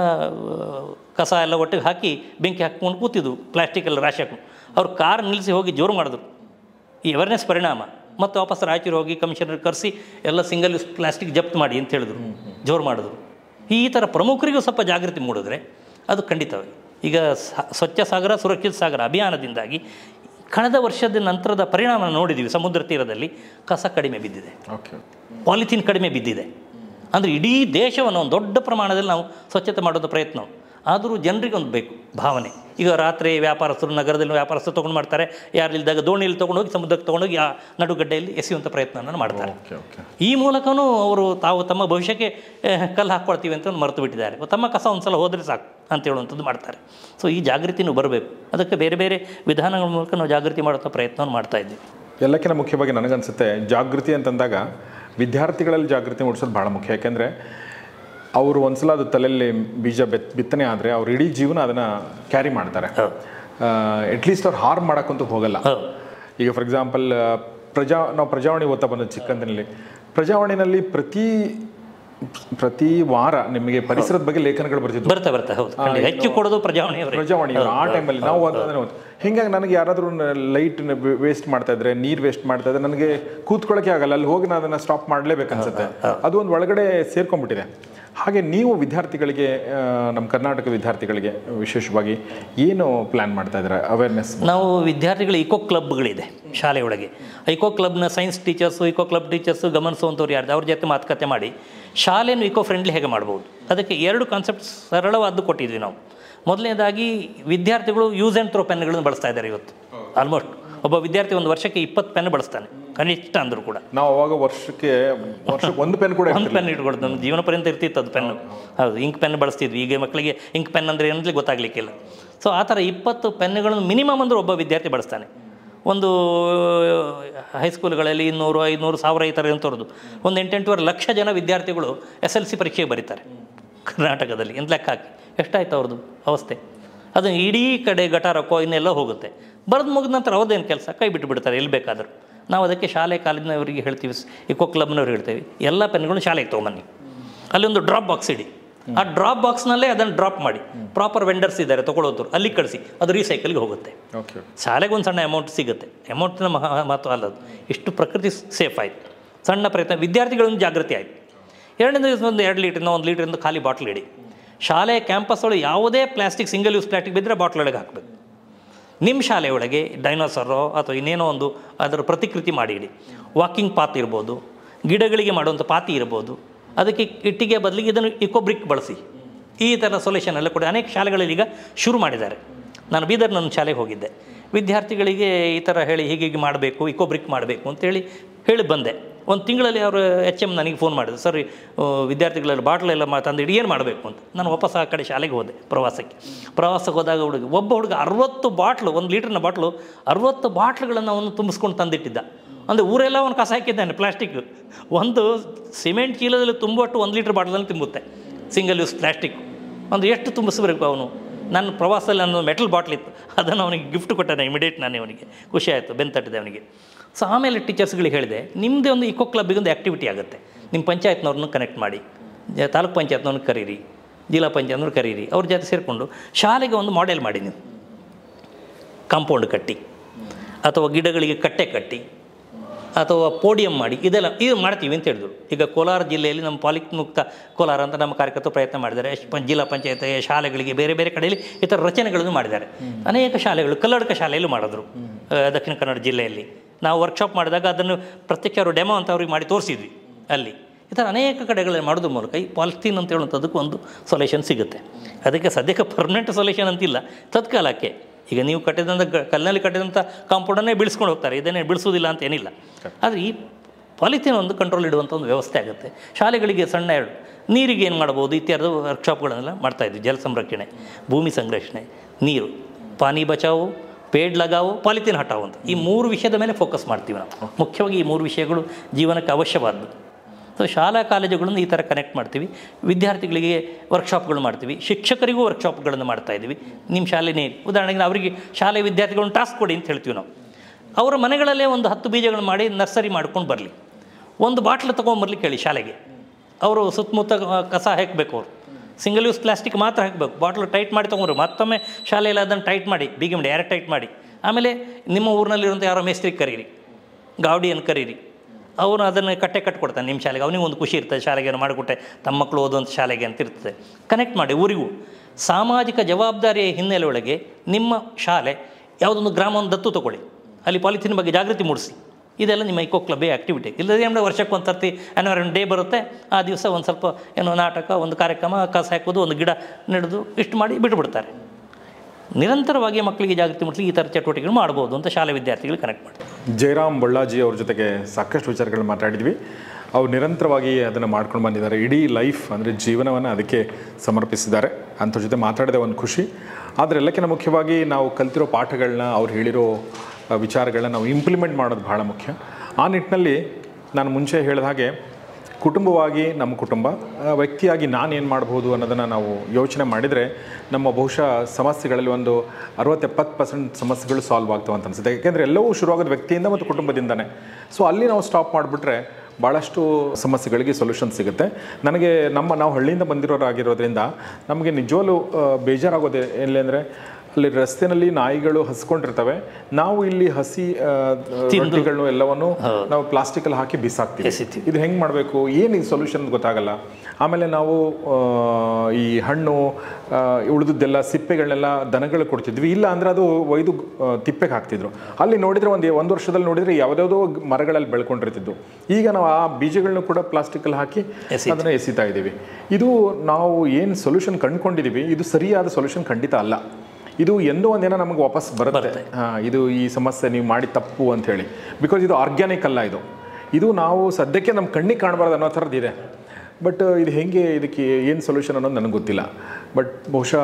ಕಸ ಎಲ್ಲ ಒಟ್ಟಿಗೆ ಹಾಕಿ ಬೆಂಕಿ ಹಾಕ್ಕೊಂಡು ಕೂತಿದ್ದು, ಪ್ಲಾಸ್ಟಿಕ್ ಎಲ್ಲ ರಾಶಿ ಹಾಕೊಂಡು. ಅವ್ರು ಕಾರ್ ನಿಲ್ಲಿಸಿ ಹೋಗಿ ಜೋರು ಮಾಡಿದ್ರು. ಈ ಅವೇರ್ನೆಸ್ ಪರಿಣಾಮ ಮತ್ತು ವಾಪಸ್ ರಾಯಚೂರು ಹೋಗಿ ಕಮಿಷನರ್ ಕರೆಸಿ ಎಲ್ಲ ಸಿಂಗಲ್ ಯೂಸ್ ಪ್ಲಾಸ್ಟಿಕ್ ಜಪ್ತ್ ಮಾಡಿ ಅಂತ ಹೇಳಿದ್ರು, ಜೋರು ಮಾಡಿದ್ರು. ಈ ಥರ ಪ್ರಮುಖರಿಗೂ ಸ್ವಲ್ಪ ಜಾಗೃತಿ ಮೂಡಿದ್ರೆ ಅದು ಖಂಡಿತವಾಗಿ. ಈಗ ಸ್ವಚ್ಛ ಸಾಗರ ಸುರಕ್ಷಿತ ಸಾಗರ ಅಭಿಯಾನದಿಂದಾಗಿ ಕಳೆದ ವರ್ಷದ ನಂತರದ ಪರಿಣಾಮ ನೋಡಿದ್ದೀವಿ. ಸಮುದ್ರ ತೀರದಲ್ಲಿ ಕಸ ಕಡಿಮೆ ಬಿದ್ದಿದೆ, ಪಾಲಿಥೀನ್ ಕಡಿಮೆ ಬಿದ್ದಿದೆ. ಅಂದರೆ ಇಡೀ ದೇಶವನ್ನು ಒಂದು ದೊಡ್ಡ ಪ್ರಮಾಣದಲ್ಲಿ ನಾವು ಸ್ವಚ್ಛತೆ ಮಾಡೋದು ಪ್ರಯತ್ನ. ಆದರೂ ಜನರಿಗೆ ಒಂದು ಬೇಕು ಭಾವನೆ. ಈಗ ರಾತ್ರಿ ವ್ಯಾಪಾರಸ್ಥರು, ನಗರದಲ್ಲಿ ವ್ಯಾಪಾರಸ್ಥರು ತೊಗೊಂಡು ಮಾಡ್ತಾರೆ, ಯಾರಿಲ್ದಾಗ ದೋಣಿಯಲ್ಲಿ ತೊಗೊಂಡೋಗಿ ಸಮುದ್ರಕ್ಕೆ ತೊಗೊಂಡೋಗಿ ಆ ನಡುಗಡ್ಡೆಯಲ್ಲಿ ಎಸೆಯುವಂಥ ಪ್ರಯತ್ನವನ್ನು ಮಾಡ್ತಾರೆ. ಈ ಮೂಲಕವೂ ಅವರು ತಾವು ತಮ್ಮ ಭವಿಷ್ಯಕ್ಕೆ ಕಲ್ಲು ಹಾಕ್ಕೊಳ್ತೀವಿ ಅಂತ ಮರೆತು ಬಿಟ್ಟಿದ್ದಾರೆ. ತಮ್ಮ ಕಸ ಒಂದು ಸಲ ಹೋದರೆ ಸಾಕು ಅಂತ ಹೇಳುವಂಥದ್ದು ಮಾಡ್ತಾರೆ. ಸೊ ಈ ಜಾಗೃತಿನೂ ಬರಬೇಕು. ಅದಕ್ಕೆ ಬೇರೆ ಬೇರೆ ವಿಧಾನಗಳ ಮೂಲಕ ನಾವು ಜಾಗೃತಿ ಮಾಡುವಂಥ ಪ್ರಯತ್ನವನ್ನು ಮಾಡ್ತಾಯಿದ್ದೀವಿ. ಎಲ್ಲಕ್ಕಿಂತ ಮುಖ್ಯವಾಗಿ ನನಗನ್ಸುತ್ತೆ ಜಾಗೃತಿ ಅಂತಂದಾಗ ವಿದ್ಯಾರ್ಥಿಗಳಲ್ಲಿ ಜಾಗೃತಿ ಮೂಡಿಸೋದು ಭಾಳ ಮುಖ್ಯ. ಯಾಕೆಂದರೆ ಅವರು ಒಂದ್ಸಲ ಅದು ತಲೆಯಲ್ಲಿ ಬೀಜ ಬಿತ್ತನೆ ಆದರೆ ಅವ್ರು ಇಡೀ ಜೀವನ ಅದನ್ನು ಕ್ಯಾರಿ ಮಾಡ್ತಾರೆ. ಅಟ್ಲೀಸ್ಟ್ ಅವ್ರು ಹಾರ್ಮ್ ಮಾಡೋಕ್ಕಂತೂ ಹೋಗಲ್ಲ. ಈಗ ಫಾರ್ ಎಕ್ಸಾಂಪಲ್ ನಾವು ಪ್ರಜಾವಾಣಿ ಓದ್ತಾ ಬಂದ ಚಿಕ್ಕಂದಿನಲ್ಲಿ, ಪ್ರಜಾವಾಣಿನಲ್ಲಿ ಪ್ರತಿ ವಾರ ನಿಮಗೆ ಪರಿಸರದ ಬಗ್ಗೆ ಲೇಖನಗಳು ಬರ್ತಿದ್ವು. ಹೆಚ್ಚು ಕೊಡೋದು ಪ್ರಜಾವಾಣಿ. ಆ ಟೈಮಲ್ಲಿ ನಾವು ಹಿಂಗಾಗಿ ನನಗೆ ಯಾರಾದರೂ ಲೈಟ್ ವೇಸ್ಟ್ ಮಾಡ್ತಾ ಇದ್ರೆ, ನೀರು ವೇಸ್ಟ್ ಮಾಡ್ತಾ ಇದ್ರೆ ನನಗೆ ಕೂತ್ಕೊಳ್ಳೋಕೆ ಆಗಲ್ಲ. ಅಲ್ಲಿ ಹೋಗಿ ನಾನು ಅದನ್ನು ಸ್ಟಾಪ್ ಮಾಡಲೇಬೇಕನ್ಸುತ್ತೆ. ಅದು ಒಂದು ಒಳಗಡೆ ಸೇರ್ಕೊಂಡ್ಬಿಟ್ಟಿದೆ. ಹಾಗೆ ನೀವು ವಿದ್ಯಾರ್ಥಿಗಳಿಗೆ, ನಮ್ಮ ಕರ್ನಾಟಕ ವಿದ್ಯಾರ್ಥಿಗಳಿಗೆ ವಿಶೇಷವಾಗಿ ಏನು ಪ್ಲ್ಯಾನ್ ಮಾಡ್ತಾ ಇದ್ದಾರೆ ಅವೇರ್ನೆಸ್? ನಾವು ವಿದ್ಯಾರ್ಥಿಗಳ ಇಕೋ ಕ್ಲಬ್ಗಳಿದೆ ಶಾಲೆಯೊಳಗೆ. ಇಕೋ ಕ್ಲಬ್ನ science teachers, eco club teachers ಗಮನಿಸುವಂಥವ್ರು ಯಾರು, ಅವ್ರ ಜೊತೆ ಮಾತುಕತೆ ಮಾಡಿ ಶಾಲೆಯನ್ನು ಇಕೋ ಫ್ರೆಂಡ್ಲಿ ಹೇಗೆ ಮಾಡ್ಬೋದು, ಅದಕ್ಕೆ 2 ಕಾನ್ಸೆಪ್ಟ್ ಸರಳವಾದ್ದು ಕೊಟ್ಟಿದ್ವಿ ನಾವು. ಮೊದಲನೇದಾಗಿ ವಿದ್ಯಾರ್ಥಿಗಳು ಯೂಸ್ ಆ್ಯಂಡ್ ಥ್ರೋ ಪೆನ್ಗಳನ್ನು ಬಳಸ್ತಾ ಇದ್ದಾರೆ ಇವತ್ತು. ಆಲ್ಮೋಸ್ಟ್ ಒಬ್ಬ ವಿದ್ಯಾರ್ಥಿ ಒಂದು ವರ್ಷಕ್ಕೆ 20 ಪೆನ್ ಬಳಸ್ತಾನೆ ಕನಿಷ್ಠ ಅಂದರೂ ಕೂಡ. ನಾವು ಅವಾಗ ವರ್ಷಕ್ಕೆ ಒಂದು ಪೆನ್ ಇಟ್ಕೊಳ್ದು. ನಮ್ಮ ಜೀವನ ಪರ್ಯಂತ ಇರ್ತಿತ್ತು ಅದು ಪೆನ್ನು. ಹೌದು, ಇಂಕ್ ಪೆನ್ ಬಳಸ್ತಿದ್ವಿ. ಈಗ ಮಕ್ಕಳಿಗೆ ಇಂಕ್ ಪೆನ್ ಅಂದರೆ ಏನಂತಲೇ ಗೊತ್ತಾಗಲಿಕ್ಕಿಲ್ಲ. ಸೊ ಆ ಥರ 20 ಪೆನ್ನುಗಳನ್ನು ಮಿನಿಮಮ್ ಅಂದರೆ ಒಬ್ಬ ವಿದ್ಯಾರ್ಥಿ ಬಳಸ್ತಾನೆ. ಒಂದು ಹೈಸ್ಕೂಲ್ಗಳಲ್ಲಿ 200, 500, 1000 ಈ ಥರ ಎಂಥವ್ರದ್ದು ಒಂದು 8-8 ಲಕ್ಷ ಜನ ವಿದ್ಯಾರ್ಥಿಗಳು SLC ಪರೀಕ್ಷೆಗೆ ಬರೀತಾರೆ ಕರ್ನಾಟಕದಲ್ಲಿ. ಎಂತ ಲೆಕ್ಕ ಹಾಕಿ ಎಷ್ಟಾಯ್ತು ಅವ್ರದ್ದು ಅವಸ್ಥೆ. ಅದು ಇಡೀ ಕಡೆ ಗಟಾರಕ್ಕೋ ಇನ್ನೆಲ್ಲ ಹೋಗುತ್ತೆ. ಬರೆದು ಮುಗಿದ ನಂತರ ಅವ್ರದ್ದೇನು ಕೆಲಸ, ಕೈ ಬಿಟ್ಟು ಬಿಡ್ತಾರೆ ಎಲ್ಲಿ ಬೇಕಾದರೂ. ನಾವು ಅದಕ್ಕೆ ಶಾಲೆ ಕಾಲೇಜಿನವರಿಗೆ ಹೇಳ್ತೀವಿ, ಇಕೋ ಕ್ಲಬ್ನವ್ರಿಗೆ ಹೇಳ್ತೀವಿ, ಎಲ್ಲ ಪೆನ್ಗಳನ್ನು ಶಾಲೆಗೆ ತೊಗೊಂಬನ್ನಿ, ಅಲ್ಲಿ ಒಂದು ಡ್ರಾಪ್ ಬಾಕ್ಸ್ ಇಡಿ. ಆ ಡ್ರಾಪ್ ಬಾಕ್ಸ್ನಲ್ಲೇ ಅದನ್ನು ಡ್ರಾಪ್ ಮಾಡಿ, ಪ್ರಾಪರ್ ವೆಂಡರ್ಸ್ ಇದ್ದಾರೆ ತೊಗೊಳೋದ್ರು, ಅಲ್ಲಿ ಕಳಿಸಿ, ಅದು ರೀಸೈಕಲ್ಗೆ ಹೋಗುತ್ತೆ. ಶಾಲೆಗೆ ಒಂದು ಸಣ್ಣ ಅಮೌಂಟ್ ಸಿಗುತ್ತೆ. ಅಮೌಂಟಿನ ಮಹತ್ವ ಅಲ್ಲದು. ಇಷ್ಟು ಪ್ರಕೃತಿ ಸೇಫ್ ಆಯಿತು. ಸಣ್ಣ ಪ್ರಯತ್ನ, ವಿದ್ಯಾರ್ಥಿಗಳನ್ನು ಜಾಗೃತಿ ಆಯಿತು. 2ನೇ ದಿವಸ ಒಂದು 2 ಲೀಟ್ರಿಂದ 1 ಲೀಟ್ರಿಂದ ಖಾಲಿ ಬಾಟ್ಲ್ ಇಡಿ. ಶಾಲೆ ಕ್ಯಾಂಪಸ್ ಒಳಗೆ ಯಾವುದೇ ಪ್ಲಾಸ್ಟಿಕ್, ಸಿಂಗಲ್ ಯೂಸ್ ಪ್ಲಾಸ್ಟಿಕ್ ಬಿದ್ದರೆ ಬಾಟ್ಲ್ ಒಳಗೆ ಹಾಕಬೇಕು. ನಿಮ್ಮ ಶಾಲೆಯೊಳಗೆ ಡೈನೋಸರೋ ಅಥವಾ ಇನ್ನೇನೋ ಒಂದು ಅದರ ಪ್ರತಿಕೃತಿ ಮಾಡಿ ಇಡಿ. ವಾಕಿಂಗ್ ಪಾತ್ ಇರ್ಬೋದು, ಗಿಡಗಳಿಗೆ ಮಾಡುವಂಥ ಪಾತಿ ಇರ್ಬೋದು, ಅದಕ್ಕೆ ಇಟ್ಟಿಗೆ ಬದಲಿಗೆ ಇದನ್ನು ಇಕೋ ಬ್ರಿಕ್ ಬಳಸಿ. ಈ ಥರ ಸೊಲ್ಯೂಷನ್ ಎಲ್ಲ ಕೂಡ ಅನೇಕ ಶಾಲೆಗಳಲ್ಲಿ ಈಗ ಶುರು ಮಾಡಿದ್ದಾರೆ. ನಾನು ಬೀದರ್ ನನ್ನ ಶಾಲೆಗೆ ಹೋಗಿದ್ದೆ. ವಿದ್ಯಾರ್ಥಿಗಳಿಗೆ ಈ ಥರ ಹೇಳಿ ಹೀಗೆ ಮಾಡಬೇಕು, ಇಕೋ ಬ್ರಿಕ್ ಮಾಡಬೇಕು ಅಂತೇಳಿ ಹೇಳಿ ಬಂದೆ. ಒಂದು ತಿಂಗಳಲ್ಲಿ ಅವರು HM ನನಗೆ ಫೋನ್ ಮಾಡಿದ್ರು, ಸರ್ ವಿದ್ಯಾರ್ಥಿಗಳೆಲ್ಲ ಬಾಟ್ಲೆಲ್ಲ ತಂದಿಡಿ ಏನು ಮಾಡಬೇಕು ಅಂತ. ನಾನು ವಾಪಸ್ ಆ ಕಡೆ ಶಾಲೆಗೆ ಹೋದೆ ಪ್ರವಾಸಕ್ಕೆ ಹೋದಾಗ ಒಬ್ಬ ಹುಡುಗ 60 ಬಾಟ್ಲು, 1 ಲೀಟ್ರ್ನ ಬಾಟ್ಲು 60 ಬಾಟ್ಲುಗಳನ್ನು ಅವನು ತುಂಬಿಸ್ಕೊಂಡು ತಂದಿಟ್ಟಿದ್ದ. ಅಂದರೆ ಊರೆಲ್ಲ ಅವನು ಕಸ ಹಾಕಿದ್ದಾನೆ. ಪ್ಲಾಸ್ಟಿಕ್ ಒಂದು ಸಿಮೆಂಟ್ ಚೀಲದಲ್ಲಿ ತುಂಬುವಷ್ಟು 1 ಲೀಟ್ರ್ ಬಾಟ್ಲಲ್ಲಿ ತುಂಬುತ್ತೆ ಸಿಂಗಲ್ ಯೂಸ್ ಪ್ಲಾಸ್ಟಿಕ್. ಒಂದು ಎಷ್ಟು ತುಂಬಿಸ್ಬೇಕು ಅವನು. ನನ್ನ ಪ್ರವಾಸದಲ್ಲಿ ನನ್ನ ಮೆಟಲ್ ಬಾಟ್ಲ್ ಇತ್ತು, ಅದನ್ನು ಅವನಿಗೆ ಗಿಫ್ಟ್ ಕೊಟ್ಟೆ ಇಮಿಡಿಯೇಟ್. ನಾನು ಅವನಿಗೆ ಖುಷಿ ಆಯಿತು, ಬೆಂತಟ್ಟಿದೆ ಅವನಿಗೆ. ಸೊ ಆಮೇಲೆ ಟೀಚರ್ಸ್ಗಳಿಗೆ ಹೇಳಿದೆ, ನಿಮ್ಮದೇ ಒಂದು ಇಕೋ ಕ್ಲಬ್ಬಿಗೆ ಒಂದು ಆ್ಯಕ್ಟಿವಿಟಿ ಆಗುತ್ತೆ. ನಿಮ್ಮ ಪಂಚಾಯತ್ನವ್ರನ್ನ ಕನೆಕ್ಟ್ ಮಾಡಿ, ತಾಲೂಕು ಪಂಚಾಯತ್ನವ್ರನ್ನ ಕರೀರಿ, ಜಿಲ್ಲಾ ಪಂಚಾಯತ್ನವ್ರು ಕರೀರಿ, ಅವ್ರ ಜೊತೆ ಸೇರಿಕೊಂಡು ಶಾಲೆಗೆ ಒಂದು ಮಾಡೆಲ್ ಮಾಡಿ ನೀವು. ಕಾಂಪೌಂಡ್ ಕಟ್ಟಿ ಅಥವಾ ಗಿಡಗಳಿಗೆ ಕಟ್ಟೆ ಕಟ್ಟಿ ಅಥವಾ ಪೋಡಿಯಂ ಮಾಡಿ, ಇದು ಮಾಡ್ತೀವಿ ಅಂತ ಹೇಳಿದ್ರು. ಈಗ ಕೋಲಾರ ಜಿಲ್ಲೆಯಲ್ಲಿ ನಮ್ಮ ಪಾಲಿಥೀನ್ ಮುಕ್ತ ಕೋಲಾರ ಅಂತ ನಮ್ಮ ಕಾರ್ಯಕರ್ತರು ಪ್ರಯತ್ನ ಮಾಡಿದ್ದಾರೆ. ಜಿಲ್ಲಾ ಪಂಚಾಯತ್ ಶಾಲೆಗಳಿಗೆ ಬೇರೆ ಬೇರೆ ಕಡೆಯಲ್ಲಿ ಈ ಥರ ರಚನೆಗಳನ್ನು ಮಾಡಿದ್ದಾರೆ. ಅನೇಕ ಶಾಲೆಗಳು ಕಲ್ಲಡ್ಕ ಶಾಲೆಯಲ್ಲೂ ಮಾಡಿದ್ರು ದಕ್ಷಿಣ ಕನ್ನಡ ಜಿಲ್ಲೆಯಲ್ಲಿ. ನಾವು ವರ್ಕ್ಶಾಪ್ ಮಾಡಿದಾಗ ಅದನ್ನು ಪ್ರತ್ಯಕ್ಷ ಅವರು ಡೆಮೋ ಅಂತ ಅವ್ರಿಗೆ ಮಾಡಿ ತೋರಿಸಿದ್ವಿ. ಅಲ್ಲಿ ಈ ಥರ ಅನೇಕ ಕಡೆಗಳಲ್ಲಿ ಮಾಡೋದ್ರ ಮೂಲಕ ಈ ಪಾಲಿಥೀನ್ ಅಂತ ಹೇಳುವಂಥದ್ದಕ್ಕೂ ಒಂದು ಸೊಲ್ಯೂಷನ್ ಸಿಗುತ್ತೆ. ಅದಕ್ಕೆ ಸದ್ಯಕ್ಕೆ ಪರ್ಮನೆಂಟ್ ಸೊಲ್ಯೂಷನ್ ಅಂತಿಲ್ಲ, ತತ್ಕಾಲಕ್ಕೆ. ಈಗ ನೀವು ಕಟ್ಟಿದಂಥ ಕಲ್ಲಿನಲ್ಲಿ ಕಟ್ಟಿದಂಥ ಕಾಂಪೌಂಡನ್ನೇ ಬಿಡಿಸ್ಕೊಂಡು ಹೋಗ್ತಾರೆ, ಇದನ್ನೇ ಬಿಡಿಸೋದಿಲ್ಲ ಅಂತ ಏನಿಲ್ಲ. ಆದರೆ ಈ ಪಾಲಿಥೀನ್ ಒಂದು ಕಂಟ್ರೋಲ್ ಇಡುವಂಥ ಒಂದು ವ್ಯವಸ್ಥೆ ಆಗುತ್ತೆ. ಶಾಲೆಗಳಿಗೆ ಸಣ್ಣ ನೀರಿಗೆ ಏನು ಮಾಡ್ಬೋದು ಇತ್ಯಾದಿ ವರ್ಕ್ಶಾಪ್ಗಳನ್ನೆಲ್ಲ ಮಾಡ್ತಾಯಿದ್ವಿ. ಜಲ ಸಂರಕ್ಷಣೆ, ಭೂಮಿ ಸಂರಕ್ಷಣೆ, ನೀರು, ಪಾನಿ ಬಚಾವು, ಪೇಡ್ ಲಗಾವು, ಪಾಲಿಥೀನ್ ಹಟಾವು ಅಂತ ಈ 3 ವಿಷಯದ ಮೇಲೆ ಫೋಕಸ್ ಮಾಡ್ತೀವಿ ನಾವು. ಮುಖ್ಯವಾಗಿ ಈ 3 ವಿಷಯಗಳು ಜೀವನಕ್ಕೆ ಅವಶ್ಯವಾದ್ದು. ಸೊ ಶಾಲಾ ಕಾಲೇಜುಗಳನ್ನು ಈ ಥರ ಕನೆಕ್ಟ್ ಮಾಡ್ತೀವಿ. ವಿದ್ಯಾರ್ಥಿಗಳಿಗೆ ವರ್ಕ್ಶಾಪ್ಗಳು ಮಾಡ್ತೀವಿ, ಶಿಕ್ಷಕರಿಗೂ ವರ್ಕ್ಶಾಪ್ಗಳನ್ನು ಮಾಡ್ತಾಯಿದ್ದೀವಿ. ನಿಮ್ಮ ಶಾಲೆನೇ ಉದಾಹರಣೆಗೆ ಅವರಿಗೆ ಶಾಲೆ ವಿದ್ಯಾರ್ಥಿಗಳನ್ನು ಟಾಸ್ಕ್ ಕೊಡಿ ಅಂತ ಹೇಳ್ತೀವಿ ನಾವು. ಅವರ ಮನೆಗಳಲ್ಲೇ ಒಂದು 10 ಬೀಜಗಳು ಮಾಡಿ ನರ್ಸರಿ ಮಾಡ್ಕೊಂಡು ಬರಲಿ, ಒಂದು ಬಾಟ್ಲು ತೊಗೊಂಬರ್ಲಿ ಕೇಳಿ ಶಾಲೆಗೆ. ಅವರು ಸುತ್ತಮುತ್ತ ಕಸ ಹಾಕಬೇಕು, ಅವರು ಸಿಂಗಲ್ ಯೂಸ್ ಪ್ಲಾಸ್ಟಿಕ್ ಮಾತ್ರ ಹಾಕಬೇಕು. ಬಾಟ್ಲು ಟೈಟ್ ಮಾಡಿ ತೊಗೊಂಡ್ರು, ಮತ್ತೊಮ್ಮೆ ಶಾಲೆಯಲ್ಲಿ ಅದನ್ನು ಟೈಟ್ ಮಾಡಿ, ಬೀಗ ಮಾಡಿ, ಯಾರು ಟೈಟ್ ಮಾಡಿ. ಆಮೇಲೆ ನಿಮ್ಮ ಊರಿನಲ್ಲಿರುವಂಥ ಯಾರೋ ಮೇಸ್ತ್ರಿಗೆ ಕರೀರಿ, ಗಾವಡಿಯನ್ನು ಕರೀರಿ, ಅವನು ಅದನ್ನು ಕಟ್ಟೆ ಕಟ್ಕೊಡ್ತಾನೆ ನಿಮ್ಮ ಶಾಲೆಗೆ. ಅವನಿಗೆ ಒಂದು ಖುಷಿ ಇರ್ತದೆ, ಶಾಲೆಗೆ ಏನು ಮಾಡಿಕೊಟ್ಟೆ ತಮ್ಮ ಮಕ್ಕಳು ಓದುವಂಥ ಶಾಲೆಗೆ ಅಂತ ಇರ್ತದೆ. ಕನೆಕ್ಟ್ ಮಾಡಿ ಊರಿಗೂ. ಸಾಮಾಜಿಕ ಜವಾಬ್ದಾರಿಯ ಹಿನ್ನೆಲೆ ಒಳಗೆ ನಿಮ್ಮ ಶಾಲೆ ಯಾವುದೊಂದು ಗ್ರಾಮವನ್ನು ದತ್ತು ತೊಗೊಳ್ಳಿ, ಅಲ್ಲಿ ಪಾಲಿಥೀನ್ ಬಗ್ಗೆ ಜಾಗೃತಿ ಮೂಡಿಸಿ. ಇದೆಲ್ಲ ನಿಮ್ಮ ಇಕೋ ಕ್ಲಬ್ಬೇ ಆ್ಯಕ್ಟಿವಿಟಿ. ಇಲ್ಲದೇ ಅಂದರೆ ವರ್ಷಕ್ಕೆ ಒಂದು ಸರ್ತಿ ಎನ್ವೈರನ್ಮೆಂಟ್ ಡೇ ಬರುತ್ತೆ, ಆ ದಿವಸ ಒಂದು ಸ್ವಲ್ಪ ಏನೋ ನಾಟಕ, ಒಂದು ಕಾರ್ಯಕ್ರಮ, ಕಸ ಹಾಕೋದು, ಒಂದು ಗಿಡ ನೆಡೋದು, ಇಷ್ಟು ಮಾಡಿ ಬಿಟ್ಟುಬಿಡ್ತಾರೆ. ನಿರಂತರವಾಗಿ ಮಕ್ಕಳಿಗೆ ಜಾಗೃತಿ ಮೂಡಿಸಿ ಈ ಥರ ಚಟುವಟಿಕೆಗಳು ಮಾಡ್ಬೋದು ಅಂತ ಶಾಲೆ ವಿದ್ಯಾರ್ಥಿಗಳು ಕನೆಕ್ಟ್ ಮಾಡಿ. ಜಯರಾಮ್ ಬಳ್ಳಾಜಿ ಅವ್ರ ಜೊತೆಗೆ ಸಾಕಷ್ಟು ವಿಚಾರಗಳು ಮಾತಾಡಿದ್ವಿ. ಅವ್ರು ನಿರಂತರವಾಗಿ ಅದನ್ನು ಮಾಡ್ಕೊಂಡು ಬಂದಿದ್ದಾರೆ. ಇಡೀ ಲೈಫ್ ಅಂದರೆ ಜೀವನವನ್ನು ಅದಕ್ಕೆ ಸಮರ್ಪಿಸಿದ್ದಾರೆ. ಅಂಥವ್ರ ಜೊತೆ ಮಾತಾಡಿದ ಒಂದು ಖುಷಿ. ಆದರೆ ಎಲ್ಲಕ್ಕಿಂತ ಮುಖ್ಯವಾಗಿ ನಾವು ಕಲ್ತಿರೋ ಪಾಠಗಳನ್ನ, ಅವ್ರು ಹೇಳಿರೋ ವಿಚಾರಗಳನ್ನ ನಾವು ಇಂಪ್ಲಿಮೆಂಟ್ ಮಾಡೋದು ಭಾಳ ಮುಖ್ಯ. ಆ ನಿಟ್ಟಿನಲ್ಲಿ ನಾನು ಮುಂಚೆ ಹೇಳಿದ ಹಾಗೆ ಕುಟುಂಬವಾಗಿ ನಮ್ಮ ಕುಟುಂಬ, ವ್ಯಕ್ತಿಯಾಗಿ ನಾನೇನು ಮಾಡ್ಬೋದು ಅನ್ನೋದನ್ನು ನಾವು ಯೋಚನೆ ಮಾಡಿದರೆ ನಮ್ಮ ಬಹುಶಃ ಸಮಸ್ಯೆಗಳಲ್ಲಿ ಒಂದು 60-70% ಸಮಸ್ಯೆಗಳು ಸಾಲ್ವ್ ಆಗ್ತವೆ ಅಂತ ಅನಿಸುತ್ತೆ. ಯಾಕೆಂದರೆ ಎಲ್ಲವೂ ಶುರುವಾಗೋದು ವ್ಯಕ್ತಿಯಿಂದ ಮತ್ತು ಕುಟುಂಬದಿಂದನೇ. ಸೊ ಅಲ್ಲಿ ನಾವು ಸ್ಟಾಪ್ ಮಾಡಿಬಿಟ್ರೆ ಭಾಳಷ್ಟು ಸಮಸ್ಯೆಗಳಿಗೆ ಸೊಲ್ಯೂಷನ್ ಸಿಗುತ್ತೆ. ನನಗೆ ನಾವು ಹಳ್ಳಿಯಿಂದ ಬಂದಿರೋರಾಗಿರೋದ್ರಿಂದ ನಮಗೆ ನಿಜವಾಗ್ಲೂ ಬೇಜಾರಾಗೋದು ಎಲ್ಲಿ ಅಂದರೆ, ಅಲ್ಲಿ ರಸ್ತೆಯಲ್ಲಿ ನಾಯಿಗಳು ಹಸ್ಕೊಂಡಿರ್ತವೆ, ನಾವು ಇಲ್ಲಿ ಹಸಿ ರೊಟ್ಟಿಗಳನ್ನು ಎಲ್ಲವನ್ನು ನಾವು ಪ್ಲಾಸ್ಟಿಕಲ್ಲಿ ಹಾಕಿ ಬಿಸಾಕ್ತೀವಿ. ಇದು ಹೆಂಗೆ ಮಾಡಬೇಕು, ಏನು ಈ ಸೊಲ್ಯೂಷನ್ ಗೊತ್ತಾಗಲ್ಲ. ಆಮೇಲೆ ನಾವು ಈ ಹಣ್ಣು ಉಳಿದದ್ದೆಲ್ಲ ಸಿಪ್ಪೆಗಳನ್ನೆಲ್ಲ ದನಗಳು ಕೊಡ್ತಿದ್ವಿ, ಇಲ್ಲ ಅಂದರೆ ಅದು ಒಯ್ದು ತಿಪ್ಪೆಗೆ ಹಾಕ್ತಿದ್ರು. ಅಲ್ಲಿ ನೋಡಿದರೆ ಒಂದು ವರ್ಷದಲ್ಲಿ ನೋಡಿದರೆ ಯಾವುದ್ಯಾವುದೋ ಮರಗಳಲ್ಲಿ ಬೆಳ್ಕೊಂಡಿರ್ತಿದ್ವು. ಈಗ ನಾವು ಆ ಬೀಜಗಳನ್ನು ಕೂಡ ಪ್ಲಾಸ್ಟಿಕಲ್ಲಿ ಹಾಕಿ ಅದನ್ನು ಎಸಿತಾ ಇದ್ದೀವಿ. ಇದು ನಾವು ಏನು ಸೊಲ್ಯೂಷನ್ ಕಂಡುಕೊಂಡಿದ್ದೀವಿ, ಇದು ಸರಿಯಾದ ಸೊಲ್ಯೂಷನ್ ಖಂಡಿತ ಅಲ್ಲ. ಇದು ಎಂದೋ ಒಂದೇನೋ ನಮಗೆ ವಾಪಸ್ ಬರುತ್ತೆ. ಇದು ಈ ಸಮಸ್ಯೆ ನೀವು ಮಾಡಿ ತಪ್ಪು ಅಂಥೇಳಿ, ಬಿಕಾಸ್ ಇದು ಆರ್ಗ್ಯಾನಿಕ್ ಅಲ್ಲ. ಇದು ನಾವು ಸದ್ಯಕ್ಕೆ ನಮ್ಮ ಕಣ್ಣಿಗೆ ಕಾಣಬಾರ್ದು ಅನ್ನೋ ಥರದ್ದಿದೆ. ಬಟ್ ಇದು ಹೆಂಗೆ, ಇದಕ್ಕೆ ಏನು ಸೊಲ್ಯೂಷನ್ ಅನ್ನೋದು ನನಗೆ ಗೊತ್ತಿಲ್ಲ. ಬಟ್ ಬಹುಶಃ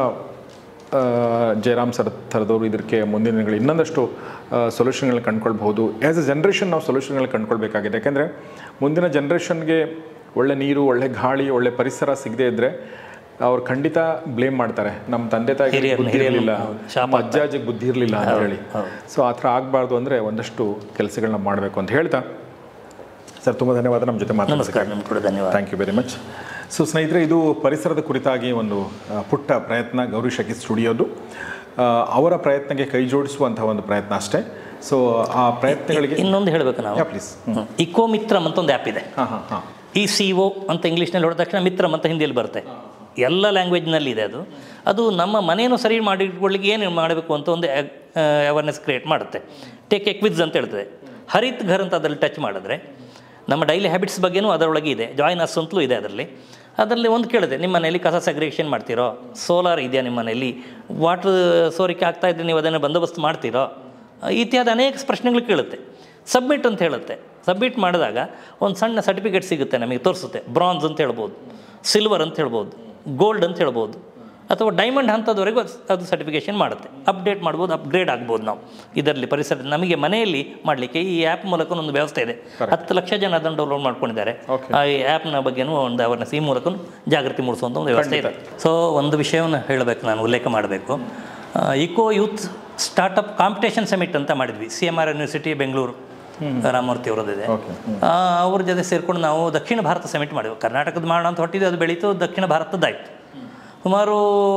ಜಯರಾಮ್ ಸರ್ ಥರದವರು ಇದಕ್ಕೆ ಮುಂದಿನ ದಿನಗಳು ಇನ್ನೊಂದಷ್ಟು ಸೊಲ್ಯೂಷನ್ಗಳು ಕಂಡುಕೊಳ್ಬಹುದು. ಆ್ಯಸ್ ಎ ಜನ್ರೇಷನ್ ನಾವು ಸೊಲ್ಯೂಷನ್ಗಳು ಕಂಡುಕೊಳ್ಬೇಕಾಗಿದೆ. ಯಾಕೆಂದರೆ ಮುಂದಿನ ಜನ್ರೇಷನ್ಗೆ ಒಳ್ಳೆ ನೀರು, ಒಳ್ಳೆ ಗಾಳಿ, ಒಳ್ಳೆ ಪರಿಸರ ಸಿಗದೇ ಇದ್ದರೆ ಅವ್ರು ಖಂಡಿತ ಬ್ಲೇಮ್ ಮಾಡ್ತಾರೆ, ನಮ್ಮ ತಂದೆ ತಾಯಿಗೆ ಬುದ್ಧಿ ಇರಲಿಲ್ಲ, ನಮ್ಮ ಅಜ್ಜ ಅಜ್ಜಿಗೆ ಬುದ್ಧಿ ಇರಲಿಲ್ಲ ಅಂತ ಹೇಳಿ. ಸೊ ಆ ಥರ ಆಗಬಾರ್ದು ಅಂದರೆ ಒಂದಷ್ಟು ಕೆಲಸಗಳನ್ನ ಮಾಡಬೇಕು ಅಂತ ಹೇಳ್ತಾ, ಸರ್ ತುಂಬ ಧನ್ಯವಾದ ನಮ್ಮ ಜೊತೆ ಮಾತಾಡೋದಕ್ಕೆ. Thank you very much. So ಸ್ನೇಹಿತರೆ, ಇದು ಪರಿಸರದ ಕುರಿತಾಗಿ ಒಂದು ಪುಟ್ಟ ಪ್ರಯತ್ನ ಗೌರಿ ಶಕಿ ಸ್ಟುಡಿಯೋದು. ಅವರ ಪ್ರಯತ್ನಕ್ಕೆ ಕೈ ಜೋಡಿಸುವಂಥ ಒಂದು ಪ್ರಯತ್ನ ಅಷ್ಟೇ. ಸೊ ಆ ಪ್ರಯತ್ನಗಳಿಗೆ ಇನ್ನೊಂದು ಹೇಳಬೇಕು ನಾವು, ಪ್ಲೀಸ್. ಇಕೋ ಮಿತ್ರಮ್ ಅಂತ ಒಂದು ಆ್ಯಪ್ ಇದೆ. ECO ಅಂತ ಇಂಗ್ಲೀಷ್ನಲ್ಲಿ ಹೊಡೆದ ತಕ್ಷಣ ಮಿತ್ರಮ್ ಅಂತ ಹಿಂದಿಯಲ್ಲಿ ಬರುತ್ತೆ. ಎಲ್ಲ ಲ್ಯಾಂಗ್ವೇಜ್ನಲ್ಲಿ ಇದೆ. ಅದು ನಮ್ಮ ಮನೆಯನ್ನು ಸರಿ ಮಾಡಿಕೊಳ್ಳಿಕ್ಕೆ ಏನು ಮಾಡಬೇಕು ಅಂತ ಒಂದು ಅವೇರ್ನೆಸ್ ಕ್ರಿಯೇಟ್ ಮಾಡುತ್ತೆ. ಟೇಕ್ ಎ ಕ್ವಿಜ್ ಅಂತ ಹೇಳ್ತದೆ. ಹರಿತ್ ಘರ್ ಅಂತ ಅದರಲ್ಲಿ ಟಚ್ ಮಾಡಿದ್ರೆ ನಮ್ಮ ಡೈಲಿ ಹ್ಯಾಬಿಟ್ಸ್ ಬಗ್ಗೆನೂ ಅದರೊಳಗೆ ಇದೆ. ಜಾಯ್ನ್ ಅಸ್ ಅಂತಲೂ ಇದೆ ಅದರಲ್ಲಿ ಒಂದು ಕೇಳಿದೆ, ನಿಮ್ಮ ಮನೆಯಲ್ಲಿ ಕಸ ಸೆಗ್ರಿಗೇಷನ್ ಮಾಡ್ತೀರೋ, ಸೋಲಾರ್ ಇದೆಯಾ ನಿಮ್ಮ ಮನೆಯಲ್ಲಿ, ವಾಟರ್ ಸೋರಿಕೆ ಆಗ್ತಾಯಿದ್ರೆ ನೀವು ಅದನ್ನು ಬಂದೋಬಸ್ತ್ ಮಾಡ್ತೀರೋ, ಇತ್ಯಾದಿ ಅನೇಕ ಪ್ರಶ್ನೆಗಳು ಕೇಳುತ್ತೆ. ಸಬ್ಮಿಟ್ ಅಂತ ಹೇಳುತ್ತೆ. ಸಬ್ಮಿಟ್ ಮಾಡಿದಾಗ ಒಂದು ಸಣ್ಣ ಸರ್ಟಿಫಿಕೇಟ್ ಸಿಗುತ್ತೆ, ನಮಗೆ ತೋರಿಸುತ್ತೆ. ಬ್ರಾನ್ಸ್ ಅಂತ ಹೇಳ್ಬೋದು, ಸಿಲ್ವರ್ ಅಂತ ಹೇಳ್ಬೋದು, ಗೋಲ್ಡ್ ಅಂತ ಹೇಳ್ಬೋದು, ಅಥವಾ ಡೈಮಂಡ್ ಹಂತದವರೆಗೂ ಅದು ಸರ್ಟಿಫಿಕೇಷನ್ ಮಾಡುತ್ತೆ. ಅಪ್ಡೇಟ್ ಮಾಡ್ಬೋದು, ಅಪ್ಗ್ರೇಡ್ ಆಗ್ಬೋದು. ನಾವು ಇದರಲ್ಲಿ ಪರಿಸರ ನಮಗೆ ಮನೆಯಲ್ಲಿ ಮಾಡಲಿಕ್ಕೆ ಈ ಆ್ಯಪ್ ಮೂಲಕ ಒಂದು ವ್ಯವಸ್ಥೆ ಇದೆ. 10 ಲಕ್ಷ ಜನ ಅದನ್ನು ಡೌನ್ಲೋಡ್ ಮಾಡ್ಕೊಂಡಿದ್ದಾರೆ. ಈ ಆ್ಯಪ್ನ ಬಗ್ಗೆನೂ ಒಂದು ಅವೇರ್ನೆಸ್, ಈ ಮೂಲಕ ಜಾಗೃತಿ ಮೂಡಿಸುವಂಥ ಒಂದು ವ್ಯವಸ್ಥೆ ಇದೆ. ಸೊ ಒಂದು ವಿಷಯವನ್ನು ಹೇಳಬೇಕು, ನಾನು ಉಲ್ಲೇಖ ಮಾಡಬೇಕು. Eco youth startup competition summit ಅಂತ ಮಾಡಿದ್ವಿ. CMR ಯೂನಿವರ್ಸಿಟಿ ಬೆಂಗಳೂರು, ರಾಮಮೂರ್ತಿ ಅವರದಿದೆ. ಅವ್ರ ಜೊತೆ ಸೇರಿಕೊಂಡು ನಾವು ದಕ್ಷಿಣ ಭಾರತ ಸಮಿಟ್ ಮಾಡಿದ್ವಿ. ಕರ್ನಾಟಕದ ಮಾಡೋಣ ಅಂತ ಹೊಟ್ಟಿದ್ದು, ಅದು ಬೆಳೀತು, ದಕ್ಷಿಣ ಭಾರತದ್ದಾಯಿತು. ಸುಮಾರು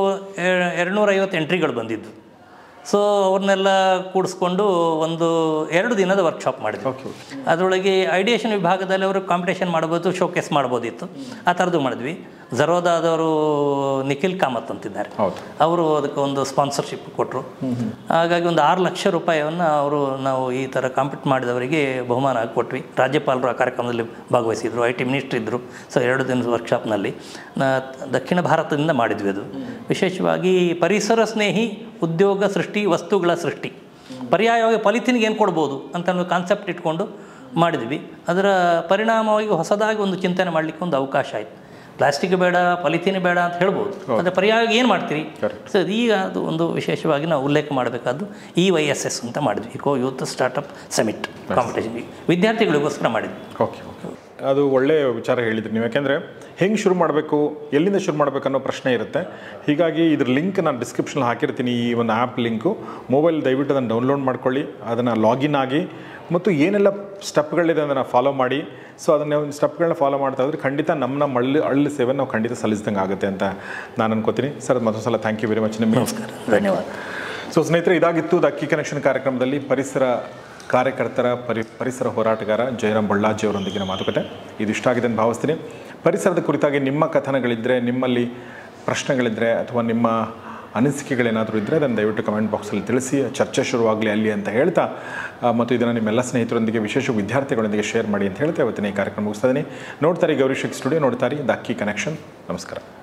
250 ಎಂಟ್ರಿಗಳು ಬಂದಿದ್ದು. ಸೊ ಅವ್ರನ್ನೆಲ್ಲ ಕೂಡಿಸ್ಕೊಂಡು ಒಂದು 2 ದಿನದ ವರ್ಕ್ಶಾಪ್ ಮಾಡಿದ್ವಿ. ಅದರೊಳಗೆ ಐಡಿಯೇಷನ್ ವಿಭಾಗದಲ್ಲಿ ಅವರು ಕಾಂಪಿಟೇಷನ್ ಮಾಡ್ಬೋದು, ಶೋಕೇಸ್ ಮಾಡ್ಬೋದಿತ್ತು. ಆ ಥರದ್ದು ಮಾಡಿದ್ವಿ. ಝರೋದಾದವರು ನಿಖಿಲ್ ಕಾಮತ್ ಅಂತಿದ್ದಾರೆ, ಅವರು ಅದಕ್ಕೆ ಒಂದು ಸ್ಪಾನ್ಸರ್ಶಿಪ್ ಕೊಟ್ಟರು. ಹಾಗಾಗಿ ಒಂದು 6 ಲಕ್ಷ ರೂಪಾಯಿಯನ್ನು ನಾವು ಈ ಥರ ಕಾಂಪಿಟ್ ಮಾಡಿದವರಿಗೆ ಬಹುಮಾನ ಕೊಟ್ವಿ. ರಾಜ್ಯಪಾಲರು ಆ ಕಾರ್ಯಕ್ರಮದಲ್ಲಿ ಭಾಗವಹಿಸಿದರು, IT ಮಿನಿಸ್ಟ್ರ್ ಇದ್ದರು. ಸೊ 2 ದಿನದ ವರ್ಕ್ಶಾಪ್ನಲ್ಲಿ ದಕ್ಷಿಣ ಭಾರತದಿಂದ ಮಾಡಿದ್ವಿ. ಅದು ವಿಶೇಷವಾಗಿ ಪರಿಸರ ಸ್ನೇಹಿ ಉದ್ಯೋಗ ಸೃಷ್ಟಿ, ವಸ್ತುಗಳ ಸೃಷ್ಟಿ, ಪರ್ಯಾಯವಾಗಿ ಪಾಲಿಥೀನ್ಗೆ ಏನು ಕೊಡ್ಬೋದು ಅಂತ ಒಂದು ಕಾನ್ಸೆಪ್ಟ್ ಇಟ್ಕೊಂಡು ಮಾಡಿದ್ವಿ. ಅದರ ಪರಿಣಾಮವಾಗಿ ಹೊಸದಾಗಿ ಒಂದು ಚಿಂತನೆ ಮಾಡಲಿಕ್ಕೆ ಒಂದು ಅವಕಾಶ ಆಯಿತು. ಪ್ಲಾಸ್ಟಿಕ್ ಬೇಡ, ಪಾಲಿಥೀನ್ ಬೇಡ ಅಂತ ಹೇಳ್ಬೋದು, ಆದರೆ ಪರ್ಯಾಯವಾಗಿ ಏನು ಮಾಡ್ತೀರಿ? ಸೊ ಈಗ ಅದು ಒಂದು ವಿಶೇಷವಾಗಿ ನಾವು ಉಲ್ಲೇಖ ಮಾಡಬೇಕಾದ್ದು EYSS ಅಂತ ಮಾಡಿದ್ವಿ, eco youth startup summit competition, ವಿದ್ಯಾರ್ಥಿಗಳಿಗೋಸ್ಕರ ಮಾಡಿದ್ವಿ. ಓಕೆ, ಅದು ಒಳ್ಳೆಯ ವಿಚಾರ ಹೇಳಿದ್ರಿ ನೀವು. ಯಾಕೆಂದರೆ ಹೆಂಗೆ ಶುರು ಮಾಡಬೇಕು, ಎಲ್ಲಿಂದ ಶುರು ಮಾಡಬೇಕು ಅನ್ನೋ ಪ್ರಶ್ನೆ ಇರುತ್ತೆ. ಹೀಗಾಗಿ ಇದ್ರ ಲಿಂಕ್ ನಾನು ಡಿಸ್ಕ್ರಿಪ್ಷನಲ್ಲಿ ಹಾಕಿರ್ತೀನಿ, ಈ ಒಂದು ಆ್ಯಪ್ ಲಿಂಕು. ಮೊಬೈಲ್ ದಯವಿಟ್ಟು ಅದನ್ನು ಡೌನ್ಲೋಡ್ ಮಾಡ್ಕೊಳ್ಳಿ, ಅದನ್ನು ಲಾಗಿನ್ ಆಗಿ, ಮತ್ತು ಏನೆಲ್ಲ ಸ್ಟೆಪ್ಗಳಿದೆ ಅದನ್ನು ಫಾಲೋ ಮಾಡಿ. ಸೊ ಅದನ್ನು ಸ್ಟೆಪ್ಗಳನ್ನ ಫಾಲೋ ಮಾಡ್ತಾ ಇದ್ರೆ ಖಂಡಿತ ನಮ್ಮ ಹಳ್ಳಿ ಸೇವೆ ನಾವು ಖಂಡಿತ ಸಲ್ಲಿಸಿದಂಗೆ ಆಗುತ್ತೆ ಅಂತ ನಾನು ಅನ್ಕೋತೀನಿ. ಸರ್, ಮತ್ತೊಂದು ಸಲ ಥ್ಯಾಂಕ್ ಯು ವೆರಿ ಮಚ್ ನಿಮಗೆ. ನಮಸ್ಕಾರ, ಧನ್ಯವಾದ. ಸೊ ಸ್ನೇಹಿತರೆ, ಇದಾಗಿತ್ತು ದ ಅಕ್ಕಿ ಕನೆಕ್ಷನ್ ಕಾರ್ಯಕ್ರಮದಲ್ಲಿ ಪರಿಸರ ಕಾರ್ಯಕರ್ತರ ಪರಿಸರ ಹೋರಾಟಗಾರ ಜಯರಾಮ್ ಬಳ್ಳಾಜಿ ಅವರೊಂದಿಗಿನ ಮಾತುಕತೆ. ಇದು ಇಷ್ಟ ಆಗಿದೆ ಅಂತ ಭಾವಿಸ್ತೀನಿ. ಪರಿಸರದ ಕುರಿತಾಗಿ ನಿಮ್ಮ ಕಥನಗಳಿದ್ದರೆ, ನಿಮ್ಮಲ್ಲಿ ಪ್ರಶ್ನೆಗಳಿದ್ದರೆ, ಅಥವಾ ನಿಮ್ಮ ಅನಿಸಿಕೆಗಳೇನಾದರೂ ಇದ್ದರೆ ಅದನ್ನು ದಯವಿಟ್ಟು ಕಮೆಂಟ್ ಬಾಕ್ಸಲ್ಲಿ ತಿಳಿಸಿ, ಚರ್ಚೆ ಶುರುವಾಗಲಿ ಅಲ್ಲಿ ಅಂತ ಹೇಳ್ತಾ, ಮತ್ತು ಇದನ್ನು ನಿಮ್ಮೆಲ್ಲ ಸ್ನೇಹಿತರೊಂದಿಗೆ, ವಿಶೇಷ ವಿದ್ಯಾರ್ಥಿಗಳೊಂದಿಗೆ ಶೇರ್ ಮಾಡಿ ಅಂತ ಹೇಳ್ತಾ ಇವತ್ತಿನ ಈ ಕಾರ್ಯಕ್ರಮ ಮುಗಿಸ್ತಾ ಇದ್ದೀನಿ. ನೋಡ್ತಾರೆ ಗೌರಿ ಶೆಟ್ಟಿ ಸ್ಟುಡಿಯೋ, ನೋಡ್ತಾರೆ ದ ಕೀ ಕನೆಕ್ಷನ್. ನಮಸ್ಕಾರ.